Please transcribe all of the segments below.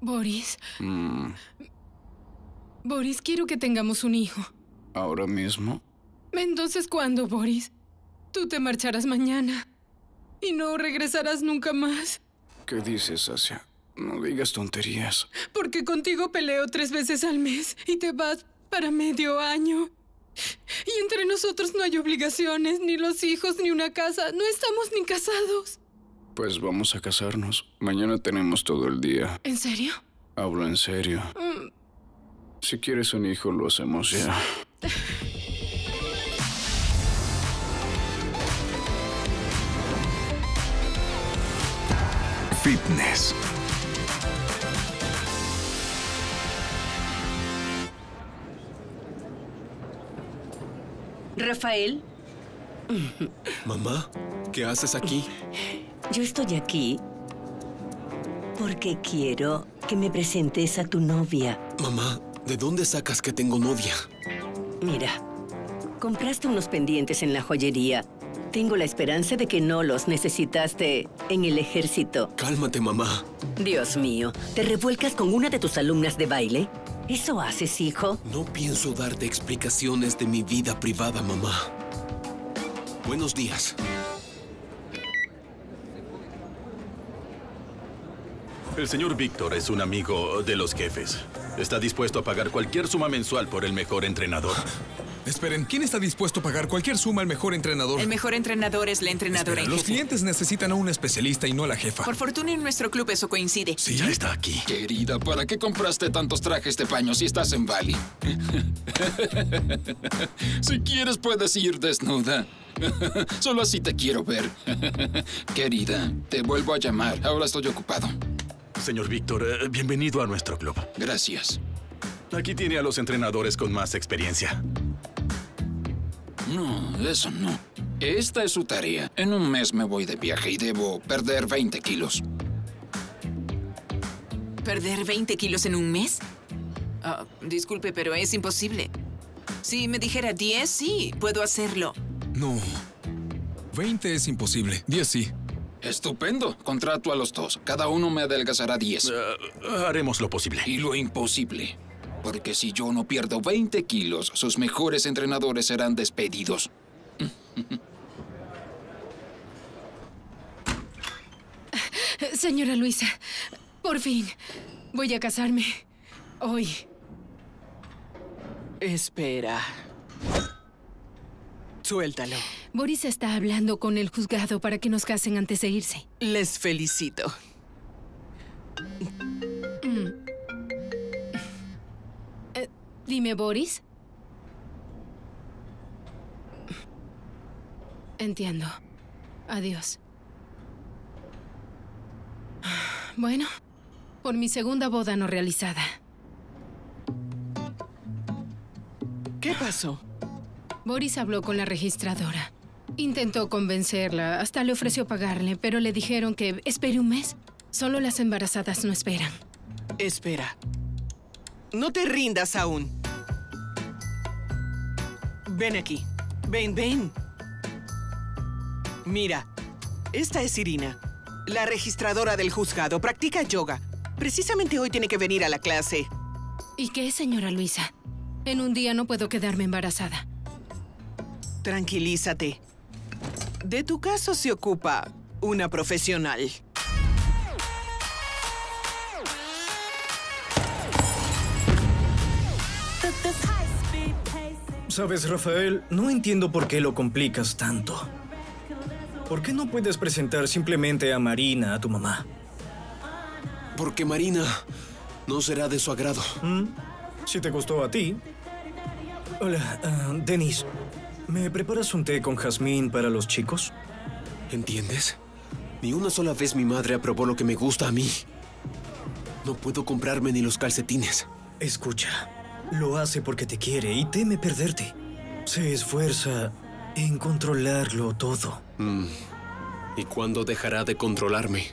Boris. Boris, quiero que tengamos un hijo. ¿Ahora mismo? Entonces, ¿cuándo, Boris? Tú te marcharás mañana y no regresarás nunca más. ¿Qué dices, Asia? No digas tonterías. Porque contigo peleo 3 veces al mes y te vas para medio año. Y entre nosotros no hay obligaciones, ni los hijos, ni una casa. No estamos ni casados. Pues vamos a casarnos. Mañana tenemos todo el día. ¿En serio? Hablo en serio. Si quieres un hijo, lo hacemos ya. Fitness. Rafael. Mamá, ¿qué haces aquí? Yo estoy aquí porque quiero que me presentes a tu novia. Mamá, ¿de dónde sacas que tengo novia? Mira, compraste unos pendientes en la joyería. Tengo la esperanza de que no los necesitaste en el ejército. Cálmate, mamá. Dios mío, ¿te revuelcas con una de tus alumnas de baile? ¿Eso haces, hijo? No pienso darte explicaciones de mi vida privada, mamá. Buenos días. El señor Víctor es un amigo de los jefes. Está dispuesto a pagar cualquier suma mensual por el mejor entrenador. Esperen, ¿quién está dispuesto a pagar cualquier suma al mejor entrenador? El mejor entrenador es la entrenadora en Los jefe. clientes necesitan a un especialista y no a la jefa. Por fortuna en nuestro club eso coincide. ¿Sí? Ya está aquí. Querida, ¿para qué compraste tantos trajes de baño si estás en Bali? Si quieres puedes ir desnuda. Solo así te quiero ver. Querida, te vuelvo a llamar. Ahora estoy ocupado. Señor Víctor, bienvenido a nuestro club. Gracias. Aquí tiene a los entrenadores con más experiencia. No, eso no. Esta es su tarea. En un mes me voy de viaje y debo perder 20 kilos. ¿Perder 20 kilos en un mes? Disculpe, pero es imposible. Si me dijera 10, sí, puedo hacerlo. No. 20 es imposible. 10 sí. Estupendo. Contrato a los dos. Cada uno me adelgazará 10. Haremos lo posible. Y lo imposible. Porque si yo no pierdo 20 kilos, sus mejores entrenadores serán despedidos. Señora Luisa, por fin, voy a casarme hoy. Espera. Suéltalo. Boris está hablando con el juzgado para que nos casen antes de irse. Les felicito. Dime, Boris. Entiendo. Adiós. Bueno, por mi segunda boda no realizada. ¿Qué pasó? Boris habló con la registradora. Intentó convencerla, hasta le ofreció pagarle, pero le dijeron que espere un mes. Solo las embarazadas no esperan. Espera. No te rindas aún. Ven aquí. Ven. Mira, esta es Irina, la registradora del juzgado. Practica yoga. Precisamente hoy tiene que venir a la clase. ¿Y qué, señora Luisa? En un día no puedo quedarme embarazada. Tranquilízate. De tu caso se ocupa una profesional. Sabes, Rafael, no entiendo por qué lo complicas tanto. ¿Por qué no puedes presentar simplemente a Marina, a tu mamá? Porque Marina no será de su agrado. Si te gustó a ti. Hola, Denise. ¿Me preparas un té con jazmín para los chicos? ¿Entiendes? Ni una sola vez mi madre aprobó lo que me gusta a mí. No puedo comprarme ni los calcetines. Escucha, lo hace porque te quiere y teme perderte. Se esfuerza en controlarlo todo. ¿Y cuándo dejará de controlarme?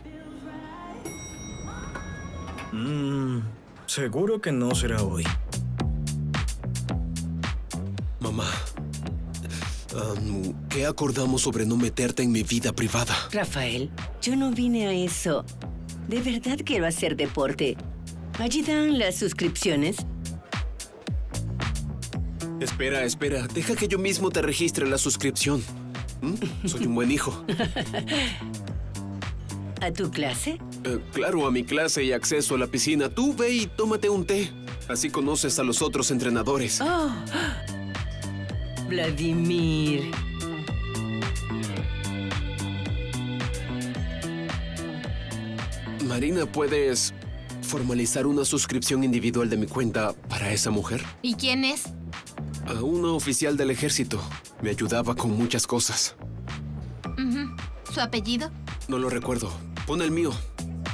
Seguro que no será hoy. Mamá, ¿qué acordamos sobre no meterte en mi vida privada? Rafael, yo no vine a eso. De verdad quiero hacer deporte. ¿Allí dan las suscripciones? Espera, espera. Deja que yo mismo te registre la suscripción. Soy un buen hijo. ¿A tu clase? Claro, a mi clase y acceso a la piscina. Tú ve y tómate un té. Así conoces a los otros entrenadores. Oh, Vladimir. Marina, ¿puedes formalizar una suscripción individual de mi cuenta para esa mujer? ¿Y quién es? A una oficial del ejército. Me ayudaba con muchas cosas. ¿Su apellido? No lo recuerdo. Pon el mío.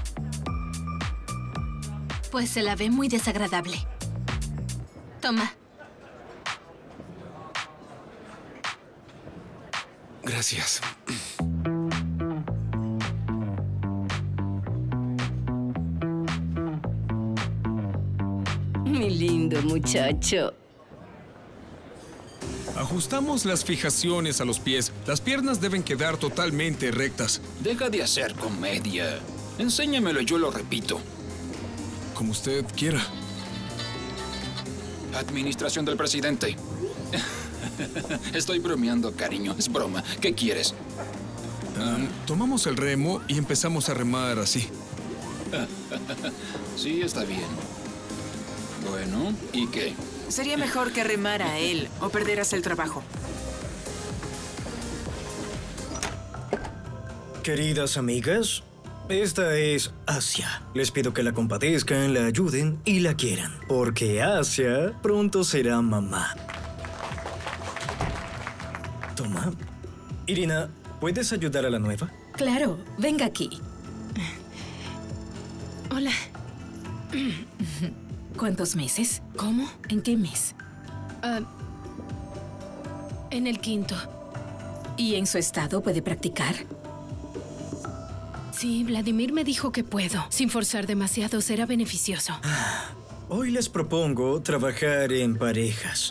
Pues se la ve muy desagradable. Toma. Gracias. Mi lindo muchacho. Ajustamos las fijaciones a los pies. Las piernas deben quedar totalmente rectas. Deja de hacer comedia. Enséñamelo y yo lo repito. Como usted quiera. Administración del presidente. Estoy bromeando, cariño. Es broma. ¿Qué quieres? Tomamos el remo y empezamos a remar así. Sí, está bien. Bueno, ¿y qué? Sería mejor que remara él o perderás el trabajo. Queridas amigas, esta es Asia. Les pido que la compadezcan, la ayuden y la quieran, porque Asia pronto será mamá. Toma. Irina, ¿puedes ayudar a la nueva? Claro, venga aquí. Hola. ¿Cuántos meses? ¿Cómo? ¿En qué mes? En el 5º. ¿Y en su estado puede practicar? Sí, Vladimir me dijo que puedo. Sin forzar demasiado, será beneficioso. Hoy les propongo trabajar en parejas.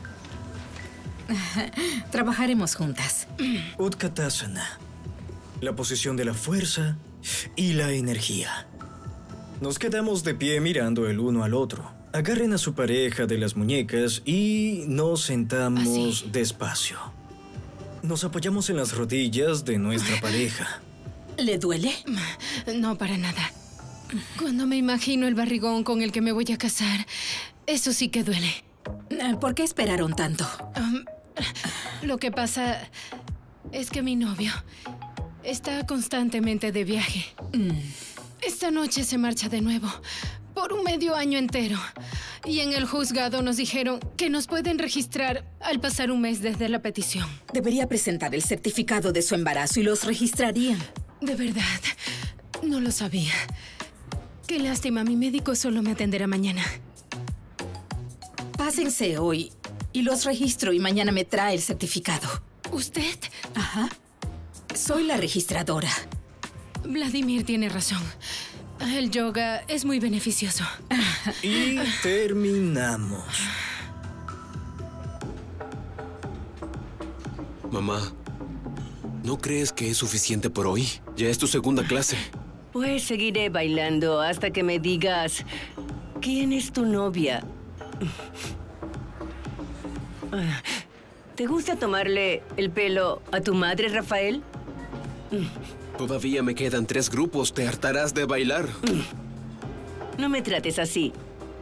Trabajaremos juntas. Utkatasana. La posición de la fuerza y la energía. Nos quedamos de pie mirando el uno al otro. Agarren a su pareja de las muñecas y nos sentamos despacio. Nos apoyamos en las rodillas de nuestra pareja. ¿Le duele? No, para nada. Cuando me imagino el barrigón con el que me voy a casar, eso sí que duele. ¿Por qué esperaron tanto? Lo que pasa es que mi novio está constantemente de viaje. Esta noche se marcha de nuevo, por un medio año entero. Y en el juzgado nos dijeron que nos pueden registrar al pasar un mes desde la petición. Debería presentar el certificado de su embarazo y los registrarían. De verdad, no lo sabía. Qué lástima, mi médico solo me atenderá mañana. Pásense hoy y los registro y mañana me trae el certificado. ¿Usted? Ajá. Soy la registradora. Vladimir tiene razón. El yoga es muy beneficioso. Y terminamos. Mamá, ¿no crees que es suficiente por hoy? Ya es tu segunda clase. Pues seguiré bailando hasta que me digas quién es tu novia. ¿Te gusta tomarle el pelo a tu madre, Rafael? Todavía me quedan 3 grupos. Te hartarás de bailar. No me trates así.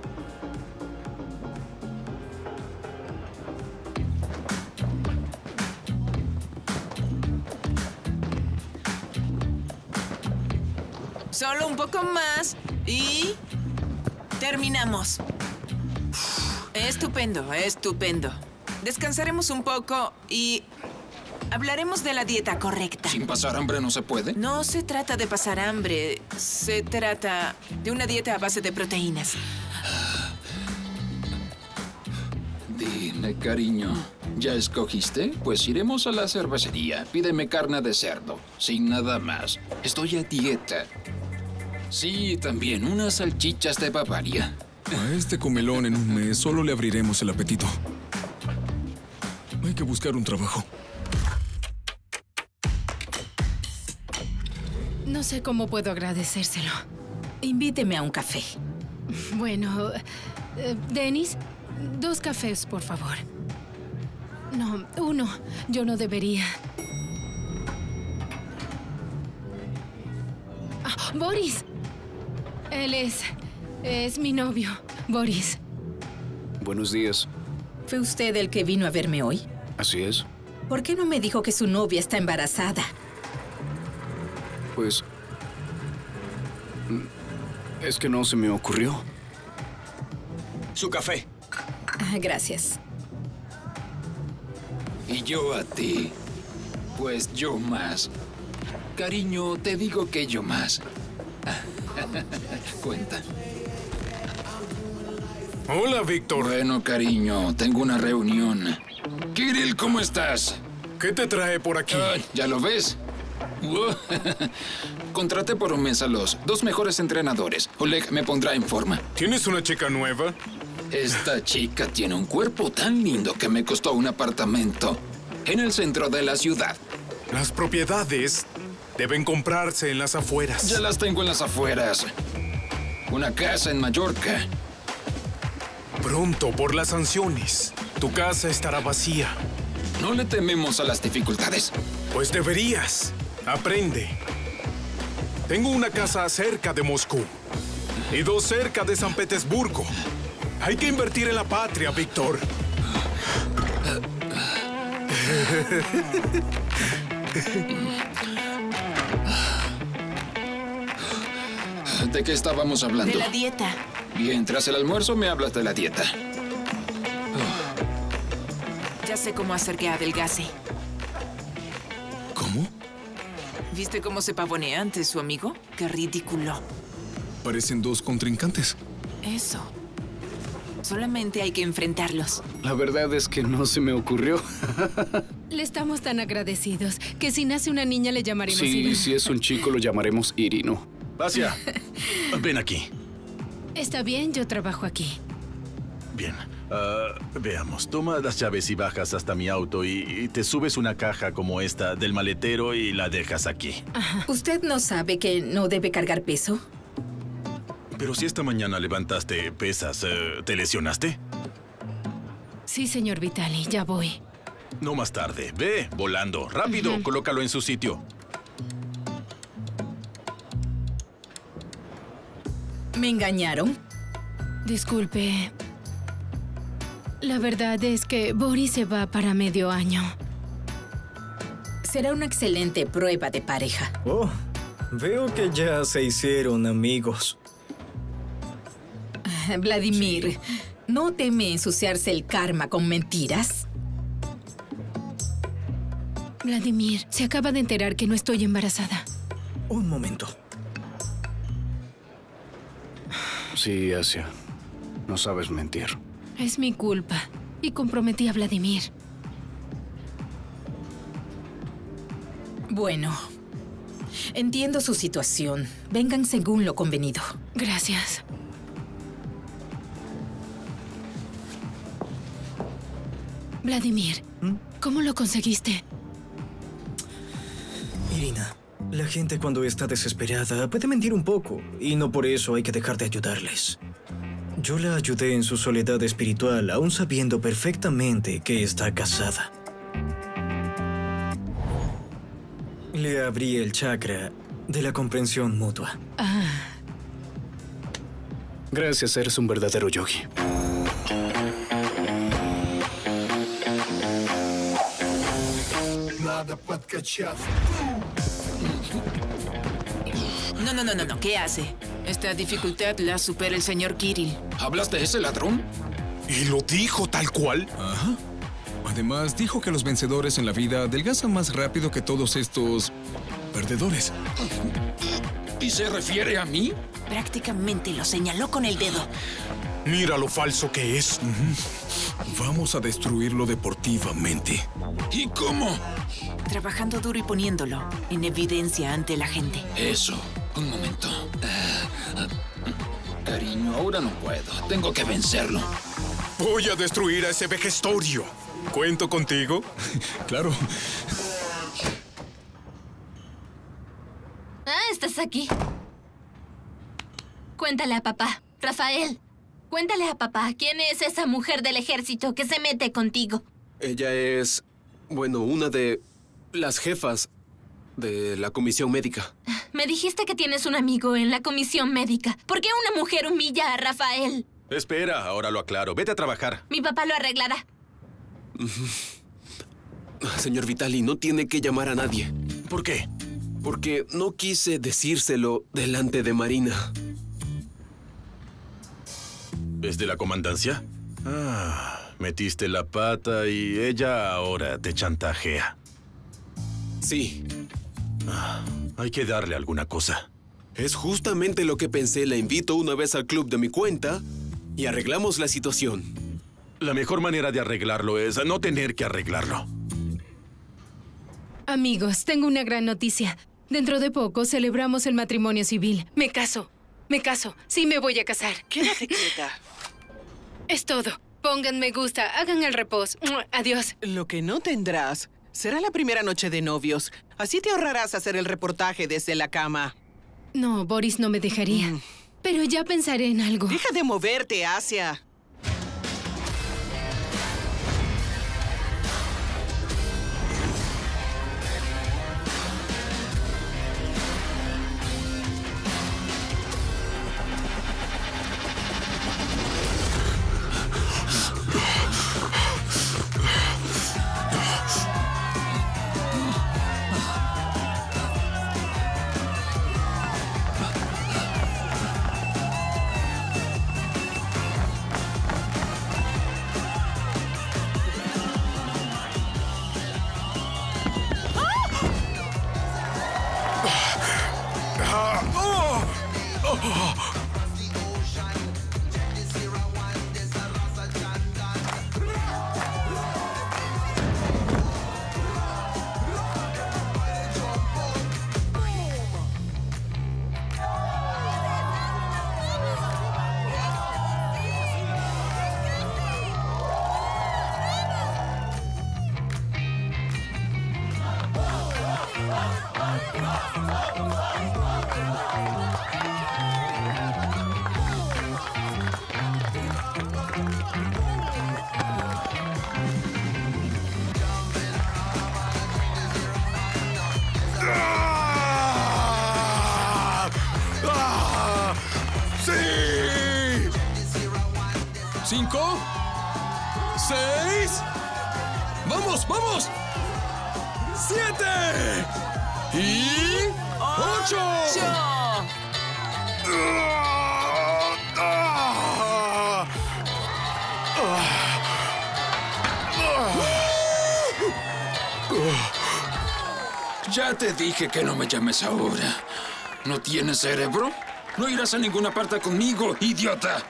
Solo un poco más y terminamos. Estupendo, estupendo. Descansaremos un poco y hablaremos de la dieta correcta. ¿Sin pasar hambre no se puede? No se trata de pasar hambre. Se trata de una dieta a base de proteínas. Dime, cariño. ¿Ya escogiste? Pues iremos a la cervecería. Pídeme carne de cerdo, sin nada más. Estoy a dieta. Sí, también unas salchichas de Bavaria. A este comelón en un mes solo le abriremos el apetito. Hay que buscar un trabajo. No sé cómo puedo agradecérselo. Invíteme a un café. Bueno, Dennis, 2 cafés, por favor. No, 1. Yo no debería. Ah, Boris. Él es mi novio, Boris. Buenos días. ¿Fue usted el que vino a verme hoy? Así es. ¿Por qué no me dijo que su novia está embarazada? Pues... es que no se me ocurrió. Su café. Gracias. Y yo a ti. Pues yo más. Cariño, te digo que yo más. Cuenta. Hola, Víctor. Bueno, cariño, tengo una reunión. Kirill, ¿cómo estás? ¿Qué te trae por aquí? ¿Ya lo ves? Contraté por un mes a los 2 mejores entrenadores. Oleg me pondrá en forma. ¿Tienes una chica nueva? Esta chica tiene un cuerpo tan lindo que me costó un apartamento en el centro de la ciudad. Las propiedades deben comprarse en las afueras. Ya las tengo en las afueras. Una casa en Mallorca. Pronto, por las sanciones, tu casa estará vacía. No le tememos a las dificultades. Pues deberías. Aprende. Tengo una casa cerca de Moscú y 2 cerca de San Petersburgo. Hay que invertir en la patria, Víctor. ¿De qué estábamos hablando? De la dieta. Bien, tras el almuerzo me hablas de la dieta. Ya sé cómo hacer que adelgace. ¿Cómo? ¿Viste cómo se pavonea ante su amigo? ¡Qué ridículo! Parecen 2 contrincantes. Eso. Solamente hay que enfrentarlos. La verdad es que no se me ocurrió. Le estamos tan agradecidos que si nace una niña le llamaremos Sí, Irina. si es un chico lo llamaremos Irino. Vasia, ven aquí. Está bien, yo trabajo aquí. Bien. Veamos. Toma las llaves y bajas hasta mi auto y te subes una caja como esta del maletero y la dejas aquí. ¿Usted no sabe que no debe cargar peso? Pero si esta mañana levantaste pesas, ¿te lesionaste? Sí, señor Vitali, ya voy. No más tarde. Ve, volando. Rápido, colócalo en su sitio. ¿Me engañaron? Disculpe. La verdad es que Boris se va para medio año. Será una excelente prueba de pareja. Oh, veo que ya se hicieron amigos. Vladimir, ¿no teme ensuciarse el karma con mentiras? Vladimir, se acaba de enterar que no estoy embarazada. Un momento. Sí, Asia. No sabes mentir. Es mi culpa. Y comprometí a Vladimir. Bueno, entiendo su situación. Vengan según lo convenido. Gracias. Vladimir, ¿cómo lo conseguiste? Irina, la gente cuando está desesperada puede mentir un poco, y no por eso hay que dejar de ayudarles. Yo la ayudé en su soledad espiritual, aún sabiendo perfectamente que está casada. Le abrí el chakra de la comprensión mutua. Gracias, eres un verdadero yogi. No. ¿Qué hace? Esta dificultad la supera el señor Kirill. ¿Hablas de ese ladrón? ¿Y lo dijo tal cual? Ajá. Además, dijo que los vencedores en la vida adelgazan más rápido que todos estos perdedores. ¿Y se refiere a mí? Prácticamente lo señaló con el dedo. Mira lo falso que es. Vamos a destruirlo deportivamente. ¿Y cómo? Trabajando duro y poniéndolo en evidencia ante la gente. Eso. Un momento. Cariño, ahora no puedo. Tengo que vencerlo. Voy a destruir a ese vejestorio. ¿Cuento contigo? Claro. Ah, estás aquí. Cuéntale a papá. Rafael, cuéntale a papá, ¿quién es esa mujer del ejército que se mete contigo? Ella es, bueno, una de las jefas de la comisión médica. Me dijiste que tienes un amigo en la comisión médica. ¿Por qué una mujer humilla a Rafael? Espera, ahora lo aclaro. Vete a trabajar. Mi papá lo arreglará. Señor Vitali, no tiene que llamar a nadie. ¿Por qué? Porque no quise decírselo delante de Marina. ¿Es de la comandancia? Ah, metiste la pata y ella ahora te chantajea. Sí. Hay que darle alguna cosa. Es justamente lo que pensé. La invito una vez al club de mi cuenta y arreglamos la situación. La mejor manera de arreglarlo es no tener que arreglarlo. Amigos, tengo una gran noticia. Dentro de poco celebramos el matrimonio civil. Me caso. Sí, me voy a casar. Quédate quieta. Es todo. Pongan me gusta, hagan el reposo. Adiós. Lo que no tendrás será la primera noche de novios. Así te ahorrarás hacer el reportaje desde la cama. No, Boris no me dejaría. Pero ya pensaré en algo. Deja de moverte, Asia. ¡Sí! 5, 6. ¡Vamos, vamos! 7 y 8. Ya te dije que no me llames ahora. ¿No tienes cerebro? No irás a ninguna parte conmigo, idiota.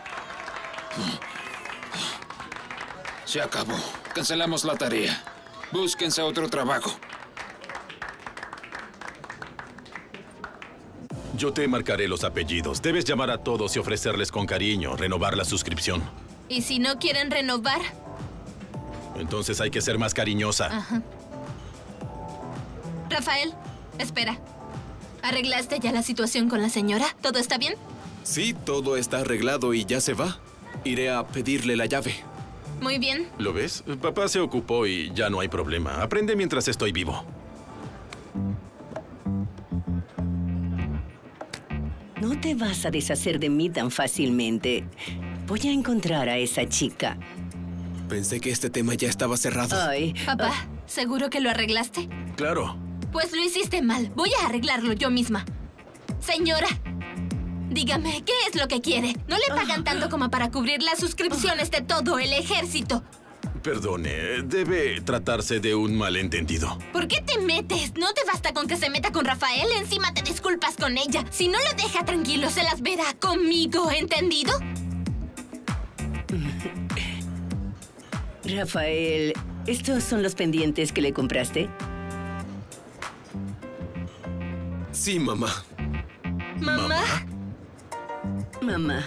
Se acabó. Cancelamos la tarea. Búsquense otro trabajo. Yo te marcaré los apellidos. Debes llamar a todos y ofrecerles con cariño, renovar la suscripción. ¿Y si no quieren renovar? Entonces hay que ser más cariñosa. Ajá. Rafael, espera. ¿Arreglaste ya la situación con la señora? ¿Todo está bien? Sí, todo está arreglado y ya se va. Iré a pedirle la llave. Muy bien. ¿Lo ves? Papá se ocupó y ya no hay problema. Aprende mientras estoy vivo. No te vas a deshacer de mí tan fácilmente. Voy a encontrar a esa chica. Pensé que este tema ya estaba cerrado. Ay. Papá, ¿seguro que lo arreglaste? Claro. Pues lo hiciste mal. Voy a arreglarlo yo misma. Señora, dígame, ¿qué es lo que quiere? No le pagan tanto como para cubrir las suscripciones de todo el ejército. Perdone, debe tratarse de un malentendido. ¿Por qué te metes? ¿No te basta con que se meta con Rafael? Encima te disculpas con ella. Si no lo deja tranquilo, se las verá conmigo, ¿entendido? Rafael, ¿estos son los pendientes que le compraste? Sí, mamá. ¿Mamá? Mamá.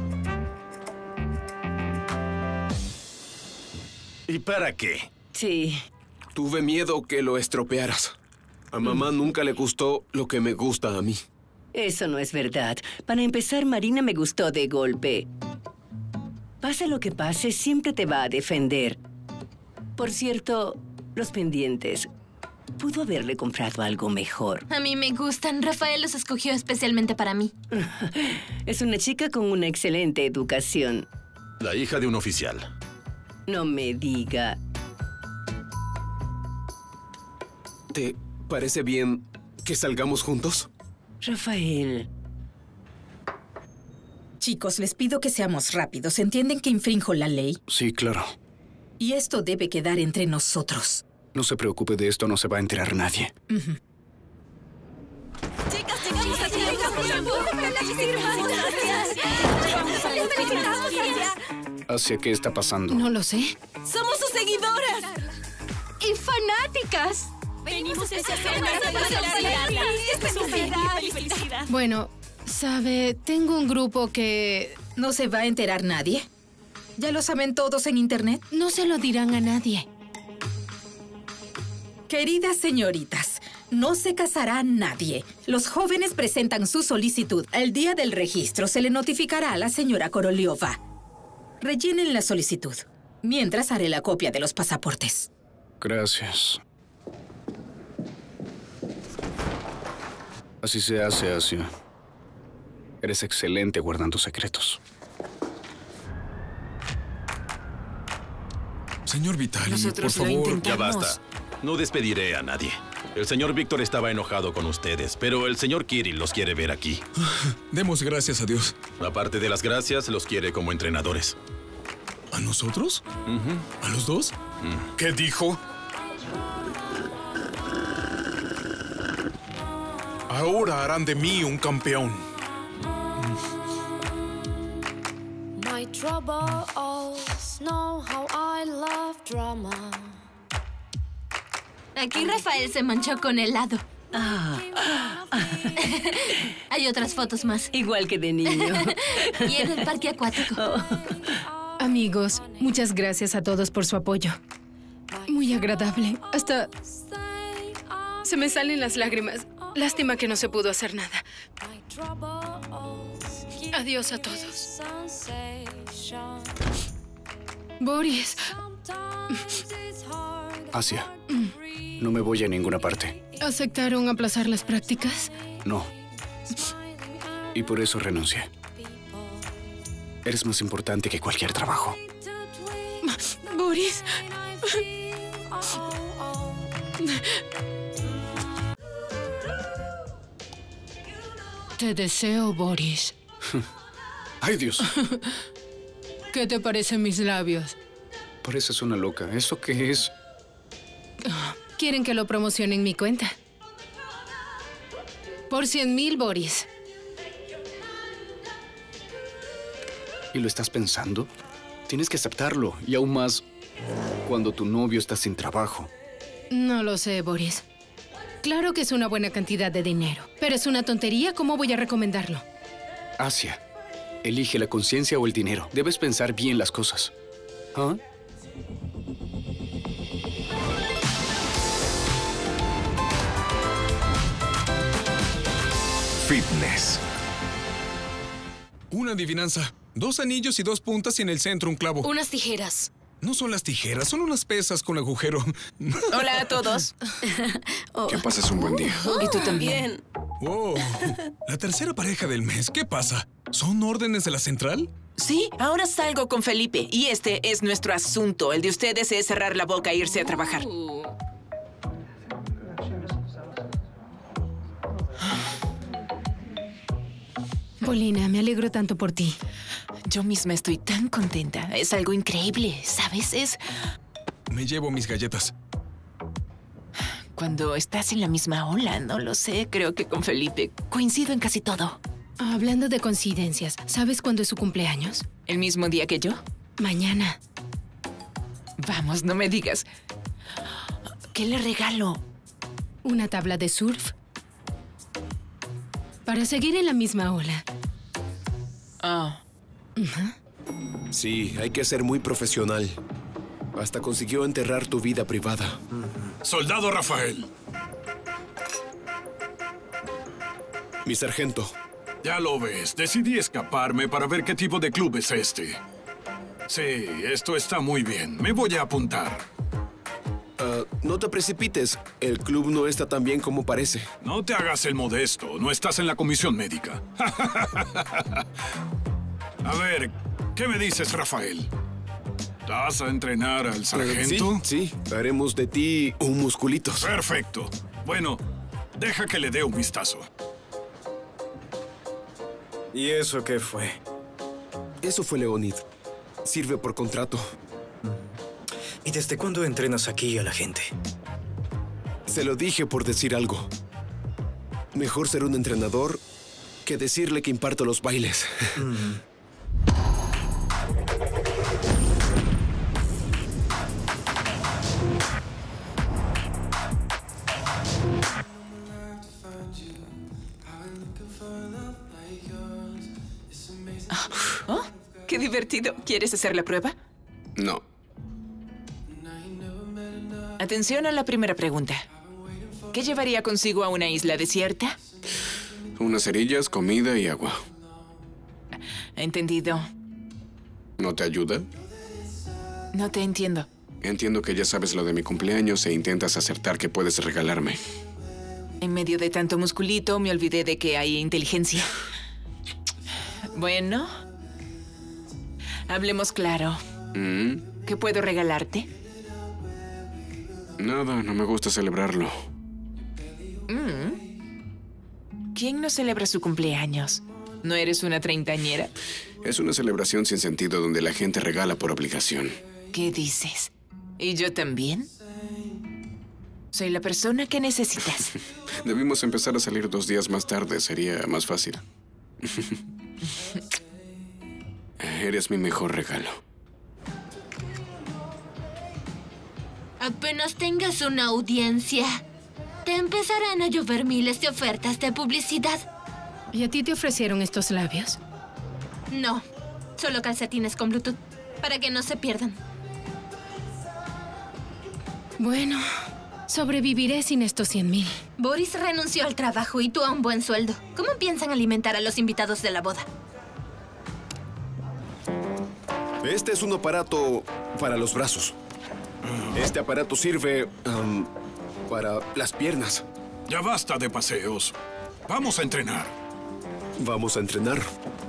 ¿Y para qué? Sí. Tuve miedo que lo estropearas. A mamá nunca le gustó lo que me gusta a mí. Eso no es verdad. Para empezar, Marina me gustó de golpe. Pase lo que pase, siempre te va a defender. Por cierto, los pendientes. Pudo haberle comprado algo mejor. A mí me gustan. Rafael los escogió especialmente para mí. Es una chica con una excelente educación. La hija de un oficial. No me diga. ¿Te parece bien que salgamos juntos? Rafael. Chicos, les pido que seamos rápidos. ¿Entienden que infrinjo la ley? Sí, claro. Y esto debe quedar entre nosotros. No se preocupe de esto, no se va a enterar nadie. ¿Hacia qué está pasando? No lo sé. ¡Somos sus seguidoras! ¡Y fanáticas! Venimos a felicidad. Bueno, sabe, tengo un grupo que... ¿No se va a enterar nadie? ¿Ya lo saben todos en internet? No se lo dirán a nadie. Queridas señoritas, no se casará nadie. Los jóvenes presentan su solicitud. El día del registro se le notificará a la señora Koroliova. Rellenen la solicitud. Mientras haré la copia de los pasaportes. Gracias. Así se hace, Asia. Eres excelente guardando secretos. Señor Vitali, Nosotros por lo favor. intentamos. Ya basta. No despediré a nadie. El señor Víctor estaba enojado con ustedes, pero el señor Kirill los quiere ver aquí. Demos gracias a Dios. Aparte de las gracias, los quiere como entrenadores. ¿A nosotros? ¿A los dos? ¿Qué dijo? Ahora harán de mí un campeón. My troubles know how I love drama. Aquí Rafael se manchó con helado. Hay otras fotos más. Igual que de niño. Y en el parque acuático. Amigos, muchas gracias a todos por su apoyo. Muy agradable. Hasta se me salen las lágrimas. Lástima que no se pudo hacer nada. Adiós a todos. Boris. Asia, no me voy a ninguna parte. ¿Aceptaron aplazar las prácticas? No. Y por eso renuncié. Eres más importante que cualquier trabajo. Boris. Te deseo, Boris. ¡Ay, Dios! ¿Qué te parecen mis labios? Pareces una loca. ¿Eso qué es? Quieren que lo promocione en mi cuenta. Por 100,000, Boris. ¿Y lo estás pensando? Tienes que aceptarlo. Y aún más cuando tu novio está sin trabajo. No lo sé, Boris. Claro que es una buena cantidad de dinero. Pero es una tontería. ¿Cómo voy a recomendarlo? Asia, elige la conciencia o el dinero. Debes pensar bien las cosas. ¿Ah? Fitness. Una adivinanza. 2 anillos y 2 puntas y en el centro un clavo. Unas tijeras. No son las tijeras, son unas pesas con agujero. Hola a todos. Que pases un buen día. Y tú también. Wow. La tercera pareja del mes. ¿Qué pasa? ¿Son órdenes de la central? Sí, ahora salgo con Felipe. Y este es nuestro asunto. El de ustedes es cerrar la boca e irse a trabajar. Paulina, me alegro tanto por ti. Yo misma estoy tan contenta. Es algo increíble, ¿sabes? Me llevo mis galletas. Cuando estás en la misma ola, no lo sé. Creo que con Felipe coincido en casi todo. Hablando de coincidencias, ¿sabes cuándo es su cumpleaños? ¿El mismo día que yo? Mañana. Vamos, no me digas. ¿Qué le regalo? Una tabla de surf. Para seguir en la misma ola. Sí, hay que ser muy profesional. Hasta consiguió enterrar tu vida privada. Soldado Rafael. Mi sargento. Ya lo ves, decidí escaparme para ver qué tipo de club es este. Sí, esto está muy bien. Me voy a apuntar. No te precipites. El club no está tan bien como parece. No te hagas el modesto. No estás en la comisión médica. A ver, ¿qué me dices, Rafael? ¿Vas a entrenar al sargento? Sí. Haremos de ti un musculitos. Perfecto. Bueno, deja que le dé un vistazo. ¿Y eso qué fue? Eso fue Leonid. Sirve por contrato. ¿Y desde cuándo entrenas aquí a la gente? Se lo dije por decir algo. Mejor ser un entrenador que decirle que imparto los bailes. Oh, ¡qué divertido! ¿Quieres hacer la prueba? No. Atención a la primera pregunta. ¿Qué llevaría consigo a una isla desierta? Unas cerillas, comida y agua. Entendido. ¿No te ayuda? No te entiendo. Entiendo que ya sabes lo de mi cumpleaños e intentas acertar qué puedes regalarme. En medio de tanto musculito, me olvidé de que hay inteligencia. Bueno, hablemos claro. ¿Qué puedo regalarte? Nada, no me gusta celebrarlo. ¿Quién no celebra su cumpleaños? ¿No eres una treintañera? Es una celebración sin sentido donde la gente regala por obligación. ¿Qué dices? ¿Y yo también? Soy la persona que necesitas. Debimos empezar a salir 2 días más tarde. Sería más fácil. Eres mi mejor regalo. Apenas tengas una audiencia, te empezarán a llover miles de ofertas de publicidad. ¿Y a ti te ofrecieron estos labios? No, solo calcetines con Bluetooth, para que no se pierdan. Bueno, sobreviviré sin estos 100,000. Boris renunció al trabajo y tú a un buen sueldo. ¿Cómo piensan alimentar a los invitados de la boda? Este es un aparato para los brazos. Este aparato sirve para las piernas. Ya basta de paseos. Vamos a entrenar. Vamos a entrenar.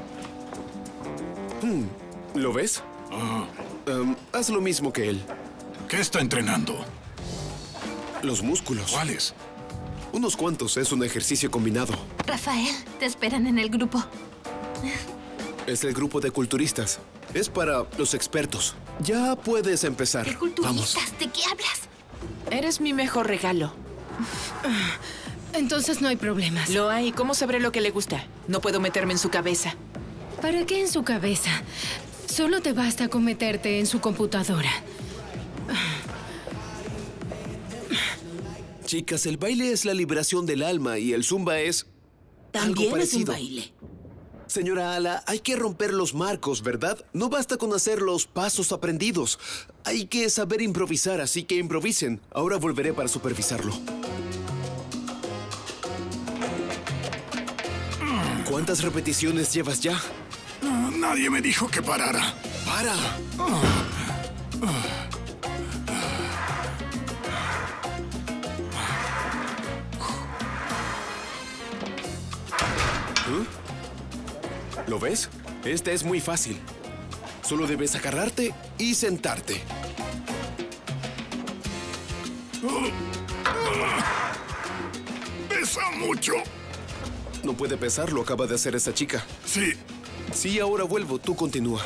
¿Lo ves? Haz lo mismo que él. ¿Qué está entrenando? Los músculos. ¿Cuáles? Unos cuantos. Es un ejercicio combinado. Rafael, te esperan en el grupo. Es el grupo de culturistas. Es para los expertos. Ya puedes empezar. ¿Qué culturistas? ¿De qué hablas? Eres mi mejor regalo. Entonces no hay problemas. Lo hay. ¿Cómo sabré lo que le gusta? No puedo meterme en su cabeza. ¿Para qué en su cabeza? Solo te basta con meterte en su computadora. Chicas, el baile es la liberación del alma y el zumba es También algo parecido. es un baile. Señora Ala, hay que romper los marcos, ¿verdad? No basta con hacer los pasos aprendidos. Hay que saber improvisar, así que improvisen. Ahora volveré para supervisarlo. ¿Cuántas repeticiones llevas ya? Nadie me dijo que parara. ¡Para! ¿Lo ves? Este es muy fácil. Solo debes agarrarte y sentarte. Pesa mucho. No puede pesar, lo acaba de hacer esa chica. Sí. Sí, ahora vuelvo. Tú continúa.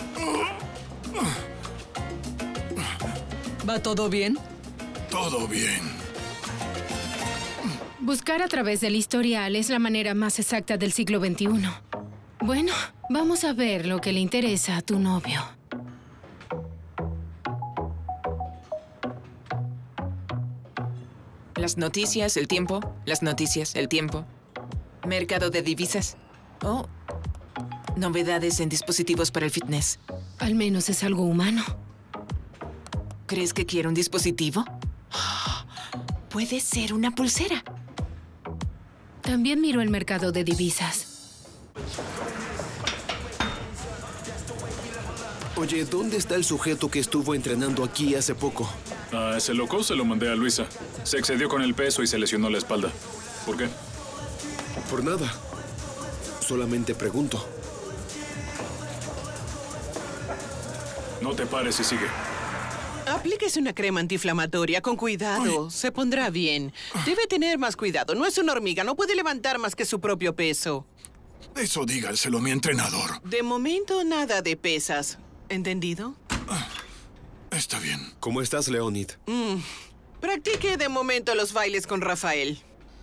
¿Va todo bien? Todo bien. Buscar a través del historial es la manera más exacta del siglo XXI. Bueno, vamos a ver lo que le interesa a tu novio. Las noticias, el tiempo. Las noticias, el tiempo. Mercado de divisas. Oh, novedades en dispositivos para el fitness. Al menos es algo humano. ¿Crees que quiero un dispositivo? Puede ser una pulsera. También miro el mercado de divisas. Oye, ¿dónde está el sujeto que estuvo entrenando aquí hace poco? A ese loco se lo mandé a Luisa. Se excedió con el peso y se lesionó la espalda. ¿Por qué? Por nada. Solamente pregunto. No te pares y sigue. Aplíquese una crema antiinflamatoria con cuidado. Se pondrá bien. Debe tener más cuidado. No es una hormiga. No puede levantar más que su propio peso. Eso dígaselo a mi entrenador. De momento, nada de pesas. ¿Entendido? Está bien. ¿Cómo estás, Leonid? Practique de momento los bailes con Rafael.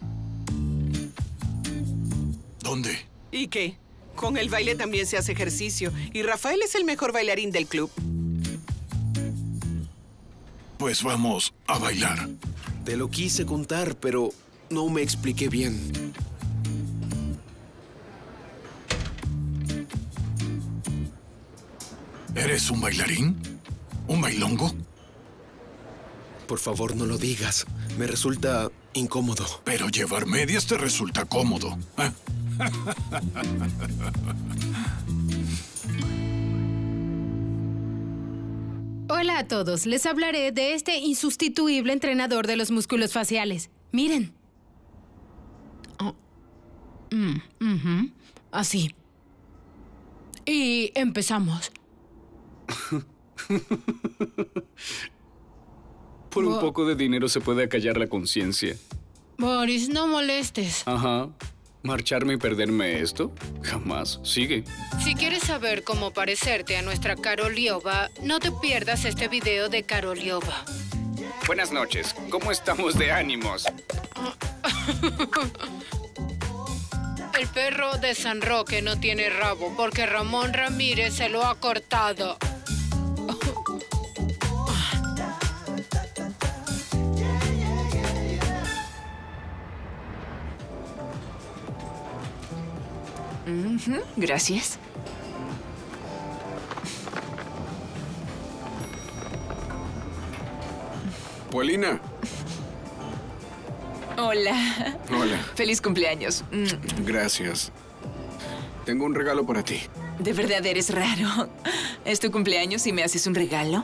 ¿Dónde? ¿Y qué? Con el baile también se hace ejercicio. Y Rafael es el mejor bailarín del club. Pues vamos a bailar. Te lo quise contar, pero no me expliqué bien. ¿Eres un bailarín? ¿Un bailongo? Por favor, no lo digas. Me resulta incómodo. Pero llevar medias te resulta cómodo. ¿Eh? Hola a todos. Les hablaré de este insustituible entrenador de los músculos faciales. Miren. Oh. Así. Y empezamos. Por un poco de dinero se puede acallar la conciencia. Boris, no molestes. Ajá. ¿Marcharme y perderme esto? Jamás. Sigue. Si quieres saber cómo parecerte a nuestra Karoliova, no te pierdas este video de Karoliova. Buenas noches. ¿Cómo estamos de ánimos? El perro de San Roque no tiene rabo porque Ramón Ramírez se lo ha cortado. Gracias. Paulina. Hola. Hola. Feliz cumpleaños. Gracias. Tengo un regalo para ti. De verdad eres raro. ¿Es tu cumpleaños y me haces un regalo?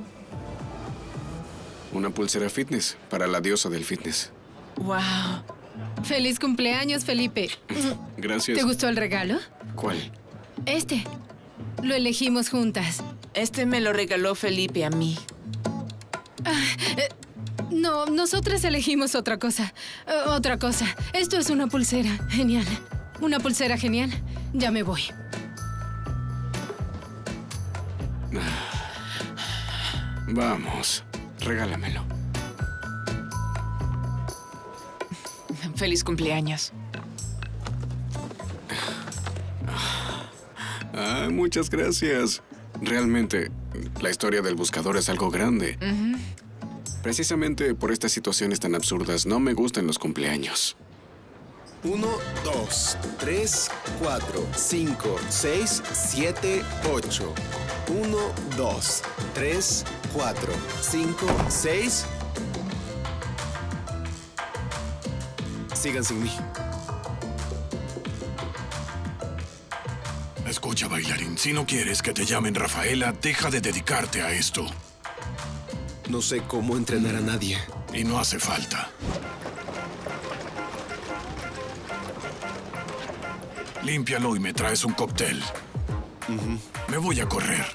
Una pulsera fitness para la diosa del fitness. Wow. Feliz cumpleaños, Felipe. Gracias. ¿Te gustó el regalo? ¿Cuál? Este. Lo elegimos juntas. Este me lo regaló Felipe a mí. No, nosotras elegimos otra cosa. Otra cosa. Esto es una pulsera. Genial. Una pulsera genial. Ya me voy. Vamos. Regálamelo. Feliz cumpleaños. Muchas gracias. Realmente, la historia del buscador es algo grande. Precisamente por estas situaciones tan absurdas, no me gustan los cumpleaños. 1, 2, 3, 4, 5, 6, 7, 8. 1, 2, 3, 4, 5, 6. Sigan sin mí. Escucha, bailarín, si no quieres que te llamen Rafaela, deja de dedicarte a esto. No sé cómo entrenar a nadie. Y no hace falta. Límpialo y me traes un cóctel. Me voy a correr.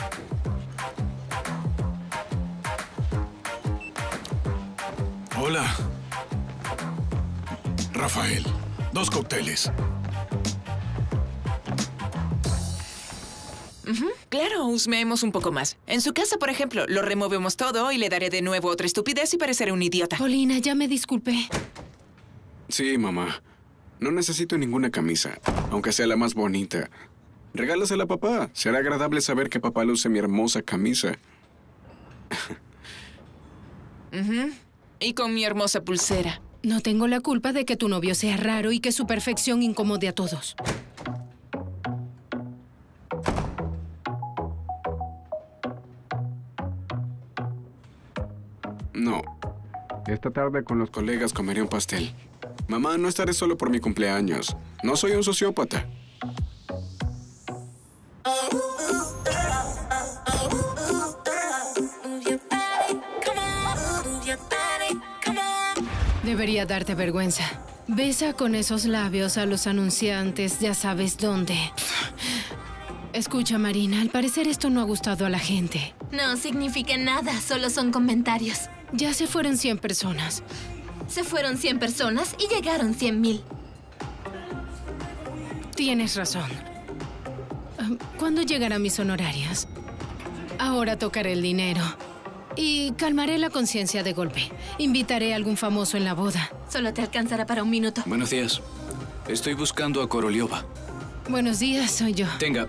Hola. Rafael, 2 cócteles. Claro, husmeemos un poco más. En su casa, por ejemplo, lo removemos todo y le daré de nuevo otra estupidez y pareceré un idiota. Paulina, ya me disculpé. Sí, mamá. No necesito ninguna camisa, aunque sea la más bonita. Regálasela a papá. Será agradable saber que papá luce mi hermosa camisa. Y con mi hermosa pulsera. No tengo la culpa de que tu novio sea raro y que su perfección incomode a todos. No. Esta tarde con los colegas comeré un pastel. Mamá, no estaré solo por mi cumpleaños. No soy un sociópata. Debería darte vergüenza. Besa con esos labios a los anunciantes, ya sabes dónde. Escucha, Marina, al parecer esto no ha gustado a la gente. No significa nada, solo son comentarios. Ya se fueron 100 personas. Se fueron 100 personas y llegaron 100,000. Tienes razón. ¿Cuándo llegarán mis honorarios? Ahora tocaré el dinero. Y calmaré la conciencia de golpe. Invitaré a algún famoso en la boda. Solo te alcanzará para un minuto. Buenos días. Estoy buscando a Koroliova. Buenos días, soy yo. Tenga.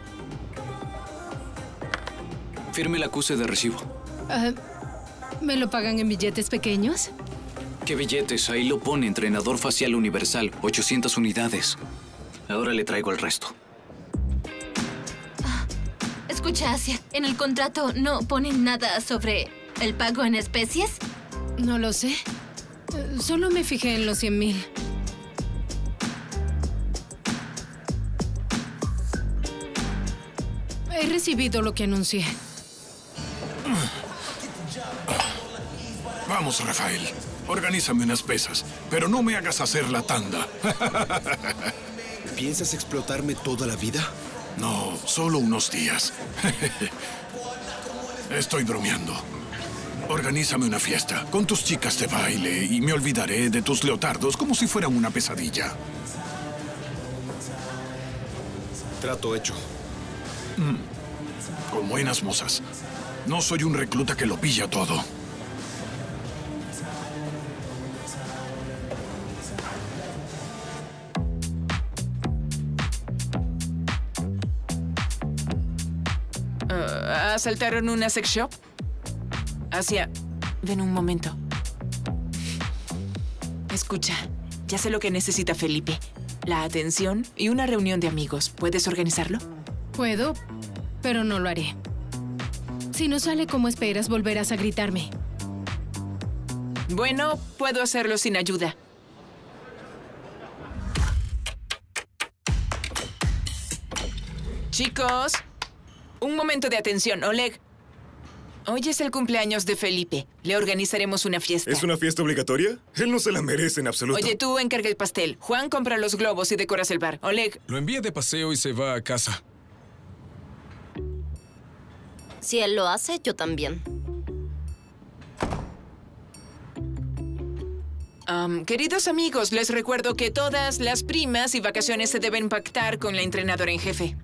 Firme el acuse de recibo. ¿Me lo pagan en billetes pequeños? ¿Qué billetes? Ahí lo pone, entrenador facial universal, 800 unidades. Ahora le traigo el resto. Escucha, Asia, en el contrato no ponen nada sobre el pago en especies. No lo sé. Solo me fijé en los 100,000. He recibido lo que anuncié. Vamos, Rafael. Organízame unas pesas, pero no me hagas hacer la tanda. ¿Piensas explotarme toda la vida? No, solo unos días. Estoy bromeando. Organízame una fiesta con tus chicas de baile y me olvidaré de tus leotardos como si fueran una pesadilla. Trato hecho. Con buenas mozas. No soy un recluta que lo pilla todo. ¿Asaltaron una sex shop? Asia, ven un momento. Escucha, ya sé lo que necesita Felipe. La atención y una reunión de amigos. ¿Puedes organizarlo? Puedo, pero no lo haré. Si no sale como esperas, volverás a gritarme. Bueno, puedo hacerlo sin ayuda. Chicos, un momento de atención. Oleg, hoy es el cumpleaños de Felipe. Le organizaremos una fiesta. ¿Es una fiesta obligatoria? Él no se la merece en absoluto. Oye, tú encarga el pastel. Juan compra los globos y decoras el bar. Oleg. Lo envía de paseo y se va a casa. Si él lo hace, yo también. Queridos amigos, les recuerdo que todas las primas y vacaciones se deben pactar con la entrenadora en jefe.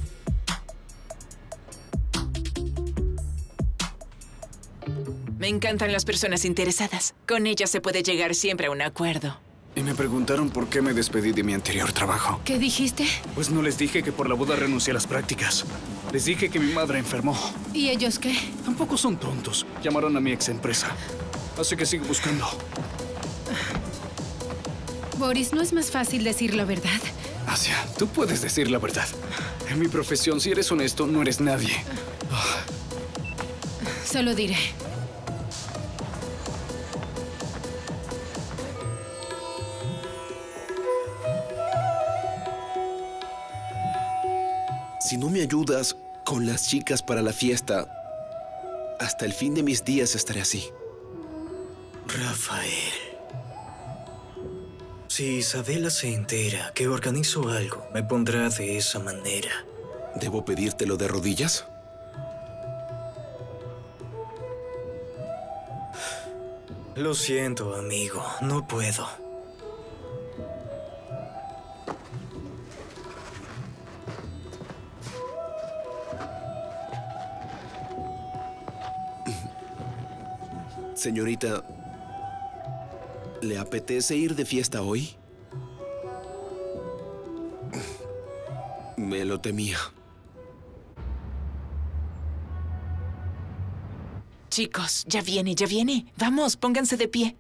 Me encantan las personas interesadas. Con ellas se puede llegar siempre a un acuerdo. Y me preguntaron por qué me despedí de mi anterior trabajo. ¿Qué dijiste? Pues no les dije que por la boda renuncié a las prácticas. Les dije que mi madre enfermó. ¿Y ellos qué? Tampoco son tontos. Llamaron a mi ex empresa. Así que sigo buscando. Boris, ¿no es más fácil decir la verdad? Asia, tú puedes decir la verdad. En mi profesión, si eres honesto, no eres nadie. Se lo diré. Si no me ayudas con las chicas para la fiesta, hasta el fin de mis días estaré así. Rafael. Si Isabela se entera que organizo algo, me pondrá de esa manera. ¿Debo pedírtelo de rodillas? Lo siento, amigo. No puedo. Señorita, ¿le apetece ir de fiesta hoy? Me lo temía. Chicos, ya viene, ya viene. Vamos, pónganse de pie.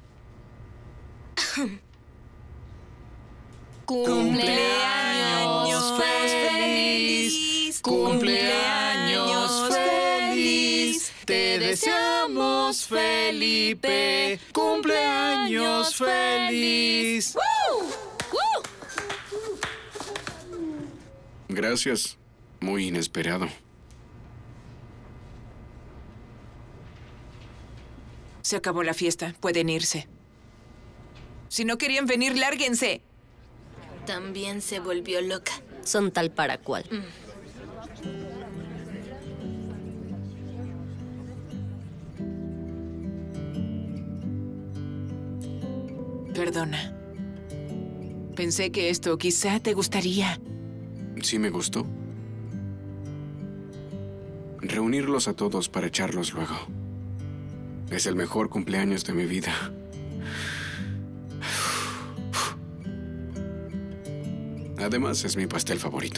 ¡Cumpleaños feliz! ¡Cumpleaños feliz! Te deseamos, Felipe. Cumpleaños ¡Cumpleaños feliz! Gracias. Muy inesperado. Se acabó la fiesta. Pueden irse. Si no querían venir, lárguense. También se volvió loca. Son tal para cual. Perdona. Pensé que esto quizá te gustaría. Sí me gustó. Reunirlos a todos para echarlos luego. Es el mejor cumpleaños de mi vida. Además, es mi pastel favorito.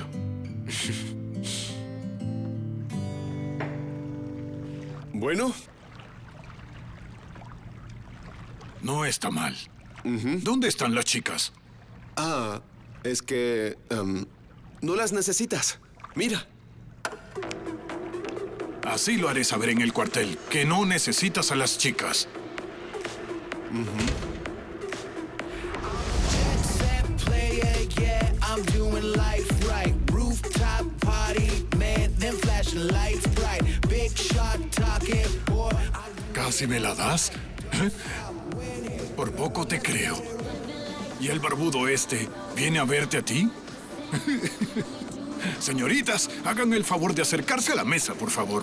Bueno. No está mal. ¿Dónde están las chicas? Ah, es que... no las necesitas. Mira. Así lo haré saber en el cuartel, que no necesitas a las chicas. ¿Casi me la das? ¿Eh? Por poco te creo. ¿Y el barbudo este viene a verte a ti? Señoritas, hagan el favor de acercarse a la mesa, por favor.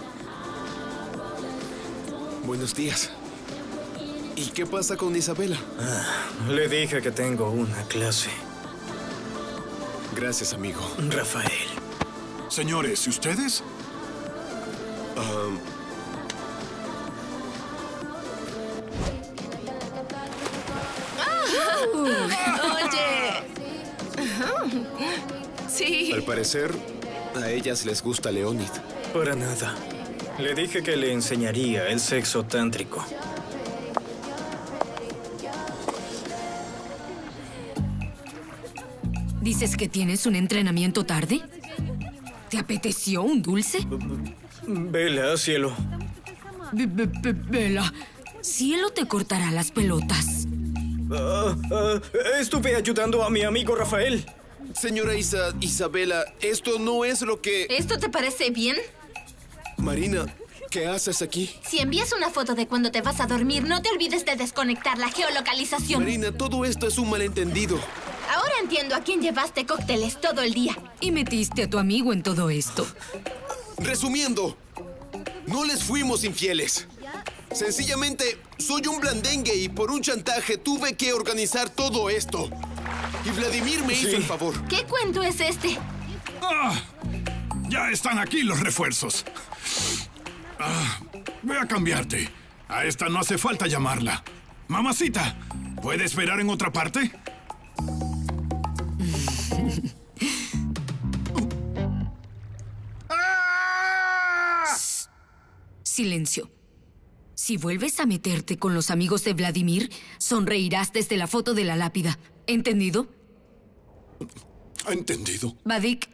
Buenos días. ¿Y qué pasa con Isabela? Le dije que tengo una clase. Gracias, amigo. Rafael. Señores, ¿y ustedes? Oye. Sí. Al parecer, a ellas les gusta Leonid. Para nada. Le dije que le enseñaría el sexo tántrico. ¿Dices que tienes un entrenamiento tarde? ¿Te apeteció un dulce? Vela, cielo. Vela, cielo te cortará las pelotas. Estuve ayudando a mi amigo Rafael. Señora Isabela, esto no es lo que... ¿Esto te parece bien? Marina, ¿qué haces aquí? Si envías una foto de cuando te vas a dormir, no te olvides de desconectar la geolocalización. Marina, todo esto es un malentendido. Ahora entiendo a quién llevaste cócteles todo el día. Y metiste a tu amigo en todo esto. Resumiendo, no les fuimos infieles. Sencillamente, soy un blandengue y por un chantaje tuve que organizar todo esto. Y Vladimir me hizo el favor. ¿Qué cuento es este? Ya están aquí los refuerzos. Ve a cambiarte. A esta no hace falta llamarla. Mamacita, ¿puede esperar en otra parte? Silencio. Si vuelves a meterte con los amigos de Vladimir, sonreirás desde la foto de la lápida. ¿Entendido? Entendido. Vadik.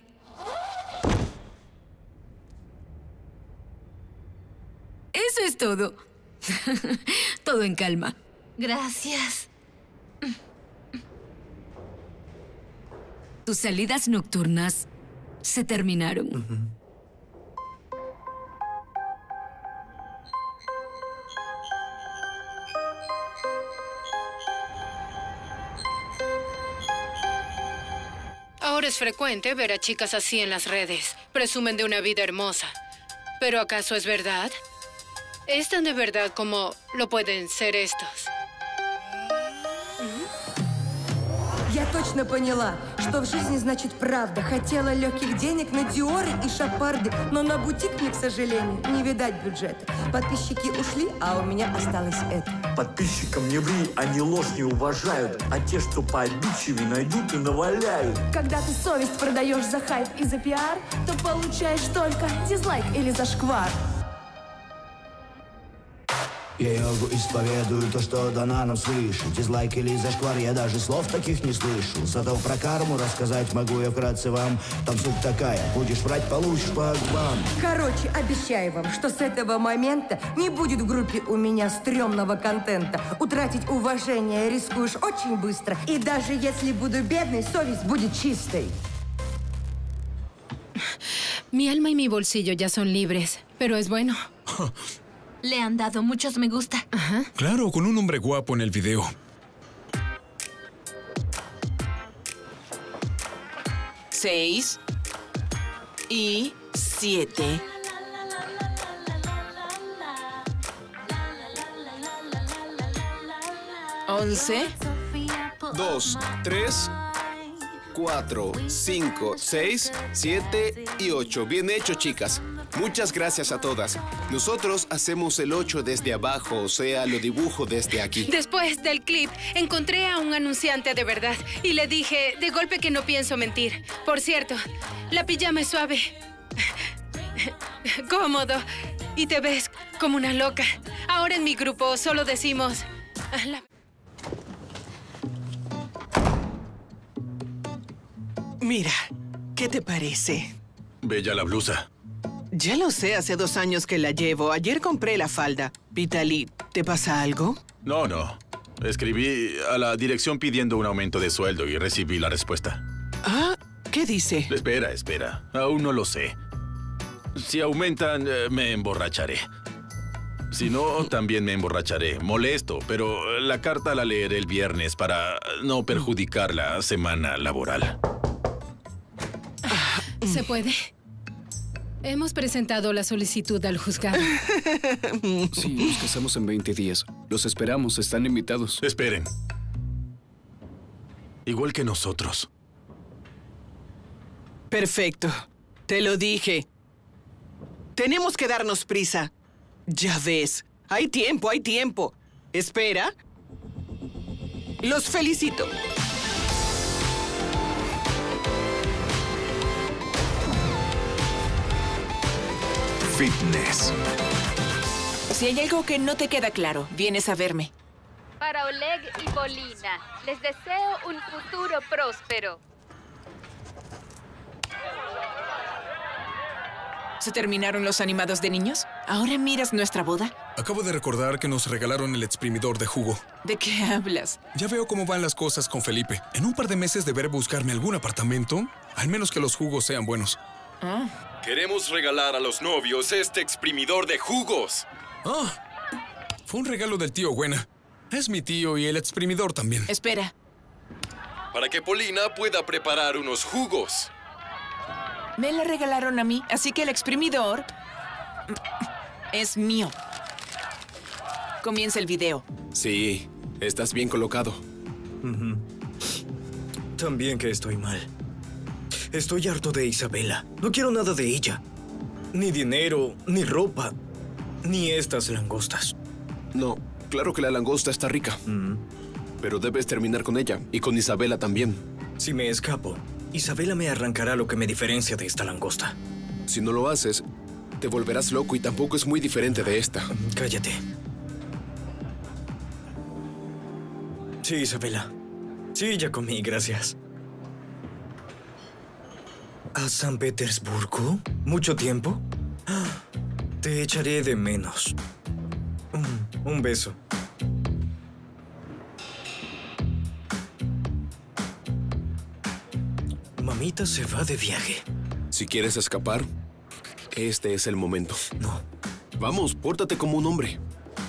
Eso es todo. Todo en calma. Gracias. Tus salidas nocturnas se terminaron. Ahora es frecuente ver a chicas así en las redes. Presumen de una vida hermosa. ¿Pero acaso es verdad? ¿Es tan de verdad como lo pueden ser estos? Я точно поняла, что в жизни значит правда. Хотела легких денег на Диоры и Шапарды, но на бутик мне, к сожалению, не видать бюджета. Подписчики ушли, а у меня осталось это. Подписчикам не ври, они ложь не уважают, а те, что пообидчивее, найдут и наваляют. Когда ты совесть продаешь за хайп и за пиар, то получаешь только дизлайк или зашквар. Я Йогу исповедую то, что дано нам свыше. Дизлайк или зашквар, я даже слов таких не слышал. Зато про карму рассказать могу я вкратце вам. Там суть такая, будешь врать, получишь по губам. Короче, обещаю вам, что с этого момента не будет в группе у меня стрёмного контента. Утратить уважение рискуешь очень быстро. И даже если буду бедной, совесть будет чистой. Mi alma y mi bolsillo ya son libres, pero es bueno. Le han dado muchos me gusta. Claro, con un hombre guapo en el video. 6 y 7. ¿11? 2, 3, 4, 5, 6, 7 y 8. Bien hecho, chicas. Muchas gracias a todas. Nosotros hacemos el 8 desde abajo, o sea, lo dibujo desde aquí. Después del clip, encontré a un anunciante de verdad y le dije de golpe que no pienso mentir. Por cierto, la pijama es suave, cómodo y te ves como una loca. Ahora en mi grupo solo decimos... Mira, ¿qué te parece? Bella la blusa. Ya lo sé, hace 2 años que la llevo. Ayer compré la falda. Vitali, ¿te pasa algo? No, no. Escribí a la dirección pidiendo un aumento de sueldo y recibí la respuesta. Ah, ¿qué dice? Espera, espera. Aún no lo sé. Si aumentan, me emborracharé. Si no, también me emborracharé. Molesto, pero la carta la leeré el viernes para no perjudicar la semana laboral. ¿Se puede? Hemos presentado la solicitud al juzgado. Sí, nos casamos en 20 días. Los esperamos, están invitados. Esperen. Igual que nosotros. Perfecto. Te lo dije. Tenemos que darnos prisa. Ya ves. Hay tiempo, hay tiempo. Espera. Los felicito. Fitness. Si hay algo que no te queda claro, vienes a verme. Para Oleg y Polina, les deseo un futuro próspero. ¿Se terminaron los animados de niños? ¿Ahora miras nuestra boda? Acabo de recordar que nos regalaron el exprimidor de jugo. ¿De qué hablas? Ya veo cómo van las cosas con Felipe. En un par de meses deberé buscarme algún apartamento, al menos que los jugos sean buenos. Queremos regalar a los novios este exprimidor de jugos. Fue un regalo del tío Buena. Es mi tío y el exprimidor también. Espera. Para que Polina pueda preparar unos jugos. Me lo regalaron a mí, así que el exprimidor es mío. Comienza el video. Sí, estás bien colocado. También que estoy mal. Estoy harto de Isabela. No quiero nada de ella. Ni dinero, ni ropa, ni estas langostas. No, claro que la langosta está rica. Pero debes terminar con ella y con Isabela también. Si me escapo, Isabela me arrancará lo que me diferencia de esta langosta. Si no lo haces, te volverás loco y tampoco es muy diferente de esta. Cállate. Sí, Isabela. Sí, ya comí, gracias. ¿A San Petersburgo? ¿Mucho tiempo? Te echaré de menos. Un beso. Mamita se va de viaje. Si quieres escapar, este es el momento. No. Vamos, pórtate como un hombre.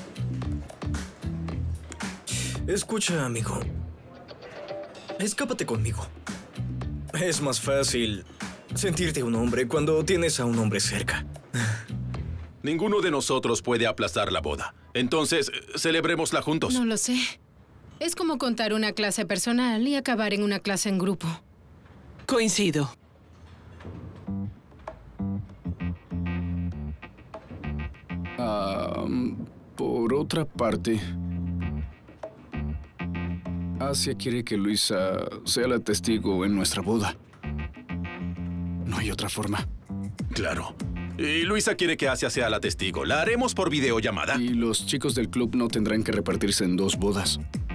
Escucha, amigo. Escápate conmigo. Es más fácil sentirte un hombre cuando tienes a un hombre cerca. Ninguno de nosotros puede aplastar la boda. Entonces, celebrémosla juntos. No lo sé. Es como contar una clase personal y acabar en una clase en grupo. Coincido. Por otra parte, Asia quiere que Luisa sea la testigo en nuestra boda. No hay otra forma. Claro. Y Luisa quiere que Asia sea la testigo. La haremos por videollamada. Y los chicos del club no tendrán que repartirse en 2 bodas.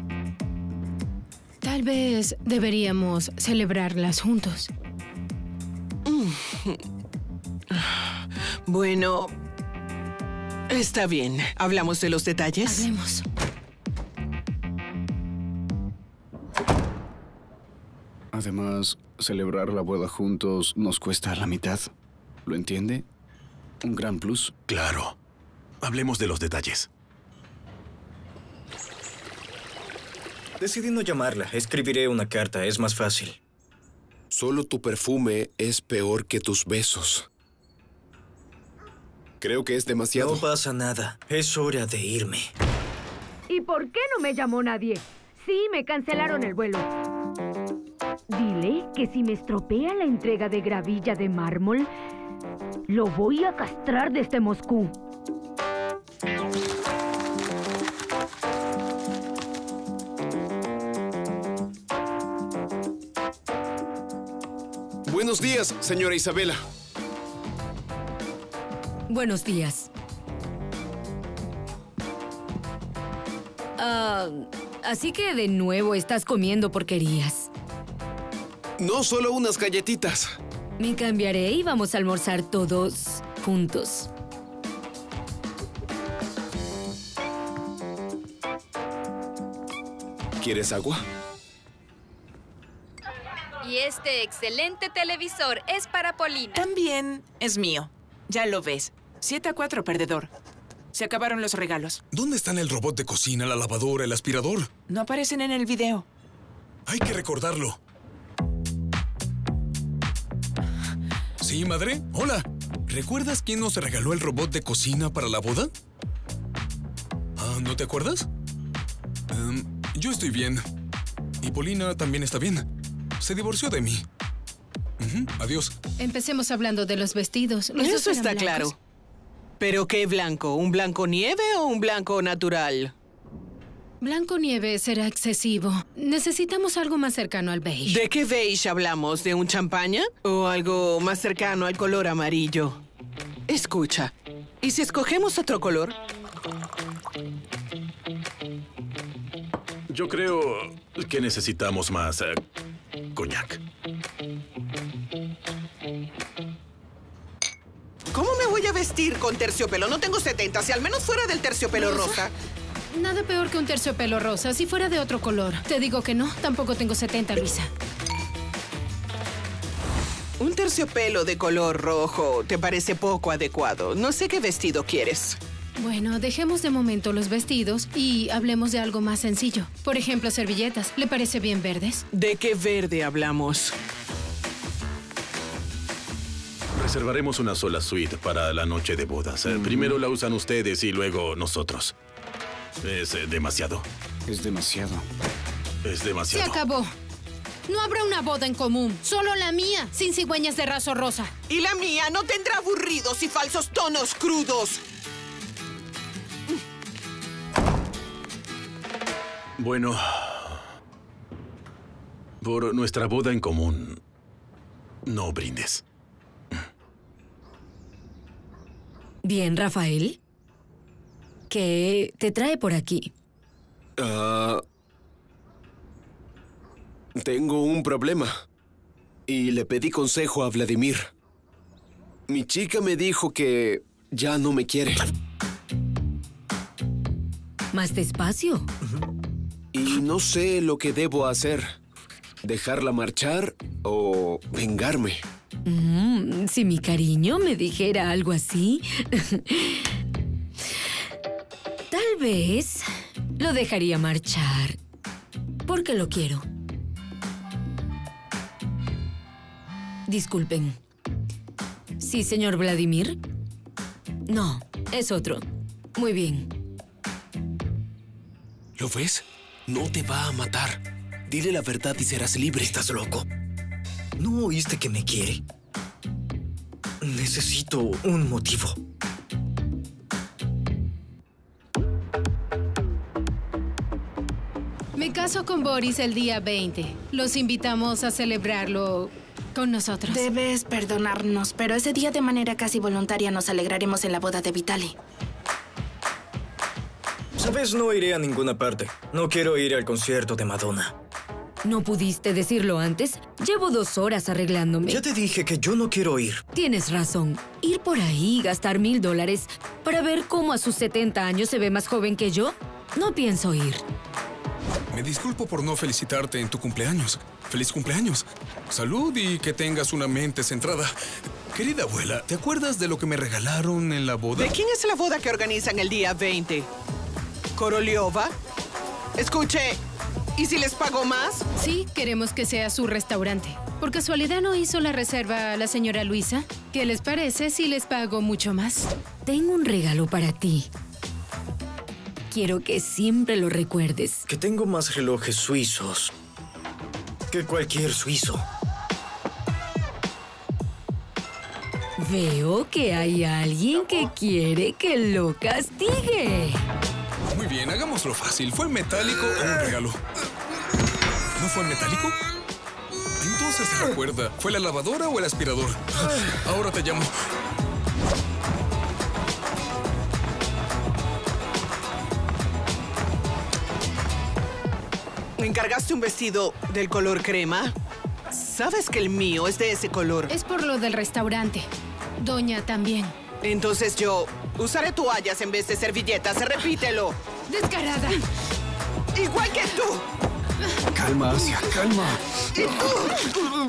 Tal vez deberíamos celebrarlas juntos. Bueno, está bien. ¿Hablamos de los detalles? Hablemos. Además, celebrar la boda juntos nos cuesta la mitad. ¿Lo entiende? Un gran plus. Claro. Hablemos de los detalles. Decidí no llamarla. Escribiré una carta. Es más fácil. Solo tu perfume es peor que tus besos. Creo que es demasiado. No pasa nada. Es hora de irme. ¿Y por qué no me llamó nadie? Sí, me cancelaron el vuelo. Dile que si me estropea la entrega de gravilla de mármol, lo voy a castrar desde Moscú. Buenos días, señora Isabela. Buenos días. Así que de nuevo estás comiendo porquerías. No, solo unas galletitas. Me cambiaré y vamos a almorzar todos juntos. ¿Quieres agua? Y este excelente televisor es para Polina. También es mío. Ya lo ves. 7-4, perdedor. Se acabaron los regalos. ¿Dónde están el robot de cocina, la lavadora, el aspirador? No aparecen en el video. Hay que recordarlo. ¿Sí, madre? Hola. ¿Recuerdas quién nos regaló el robot de cocina para la boda? Ah, ¿no te acuerdas? Yo estoy bien. Y Polina también está bien. Se divorció de mí. Adiós. Empecemos hablando de los vestidos. Los Eso dos eran está blancos. claro. ¿Pero qué blanco? ¿Un blanco nieve o un blanco natural? Blanco nieve será excesivo. Necesitamos algo más cercano al beige. ¿De qué beige hablamos? ¿De un champaña? ¿O algo más cercano al color amarillo? Escucha, ¿y si escogemos otro color? Yo creo que necesitamos más coñac. ¿Cómo me voy a vestir con terciopelo? No tengo 70, si al menos fuera del terciopelo rosa. Nada peor que un terciopelo rosa, si fuera de otro color. Te digo que no, tampoco tengo 70, Luisa. Un terciopelo de color rojo te parece poco adecuado. No sé qué vestido quieres. Bueno, dejemos de momento los vestidos y hablemos de algo más sencillo. Por ejemplo, servilletas. ¿Le parece bien verdes? ¿De qué verde hablamos? Reservaremos una sola suite para la noche de bodas. Primero la usan ustedes y luego nosotros. Es demasiado. Es demasiado. Es Se demasiado. acabó. No habrá una boda en común, solo la mía, sin cigüeñas de raso rosa. Y la mía no tendrá aburridos y falsos tonos crudos. Bueno, por nuestra boda en común, no brindes. Bien, Rafael. ¿Qué te trae por aquí? Tengo un problema. Y le pedí consejo a Vladimir. Mi chica me dijo que ya no me quiere. Más despacio. Y no sé lo que debo hacer. ¿Dejarla marchar o vengarme? Si mi cariño me dijera algo así, tal vez lo dejaría marchar, porque lo quiero. Disculpen. ¿Sí, señor Vladimir? No, es otro. Muy bien. ¿Lo ves? No te va a matar. Dile la verdad y serás libre. ¿Estás loco? ¿No oíste que me quiere? Necesito un motivo. Me caso con Boris el día 20. Los invitamos a celebrarlo con nosotros. Debes perdonarnos, pero ese día de manera casi voluntaria nos alegraremos en la boda de Vitaly. ¿Sabes? No iré a ninguna parte. No quiero ir al concierto de Madonna. ¿No pudiste decirlo antes? Llevo 2 horas arreglándome. Ya te dije que yo no quiero ir. Tienes razón. Ir por ahí y gastar $1000 para ver cómo a sus 70 años se ve más joven que yo, no pienso ir. Me disculpo por no felicitarte en tu cumpleaños. ¡Feliz cumpleaños! Salud y que tengas una mente centrada. Querida abuela, ¿te acuerdas de lo que me regalaron en la boda? ¿De quién es la boda que organizan el día 20? ¿Koroliova? Escuche, ¿y si les pago más? Sí, queremos que sea su restaurante. ¿Por casualidad no hizo la reserva a la señora Luisa? ¿Qué les parece si les pago mucho más? Tengo un regalo para ti. Quiero que siempre lo recuerdes. Que tengo más relojes suizos que cualquier suizo. Veo que hay alguien que quiere que lo castigue. Muy bien, hagámoslo fácil. ¿Fue metálico o un regalo? ¿No fue metálico? Entonces se recuerda. ¿Fue la lavadora o el aspirador? Ahora te llamo. ¿Me encargaste un vestido del color crema? ¿Sabes que el mío es de ese color? Es por lo del restaurante. Doña también. Entonces yo usaré toallas en vez de servilletas. Repítelo. ¡Descarada! ¡Igual que tú! Calma, Asia, calma. ¡Y tú!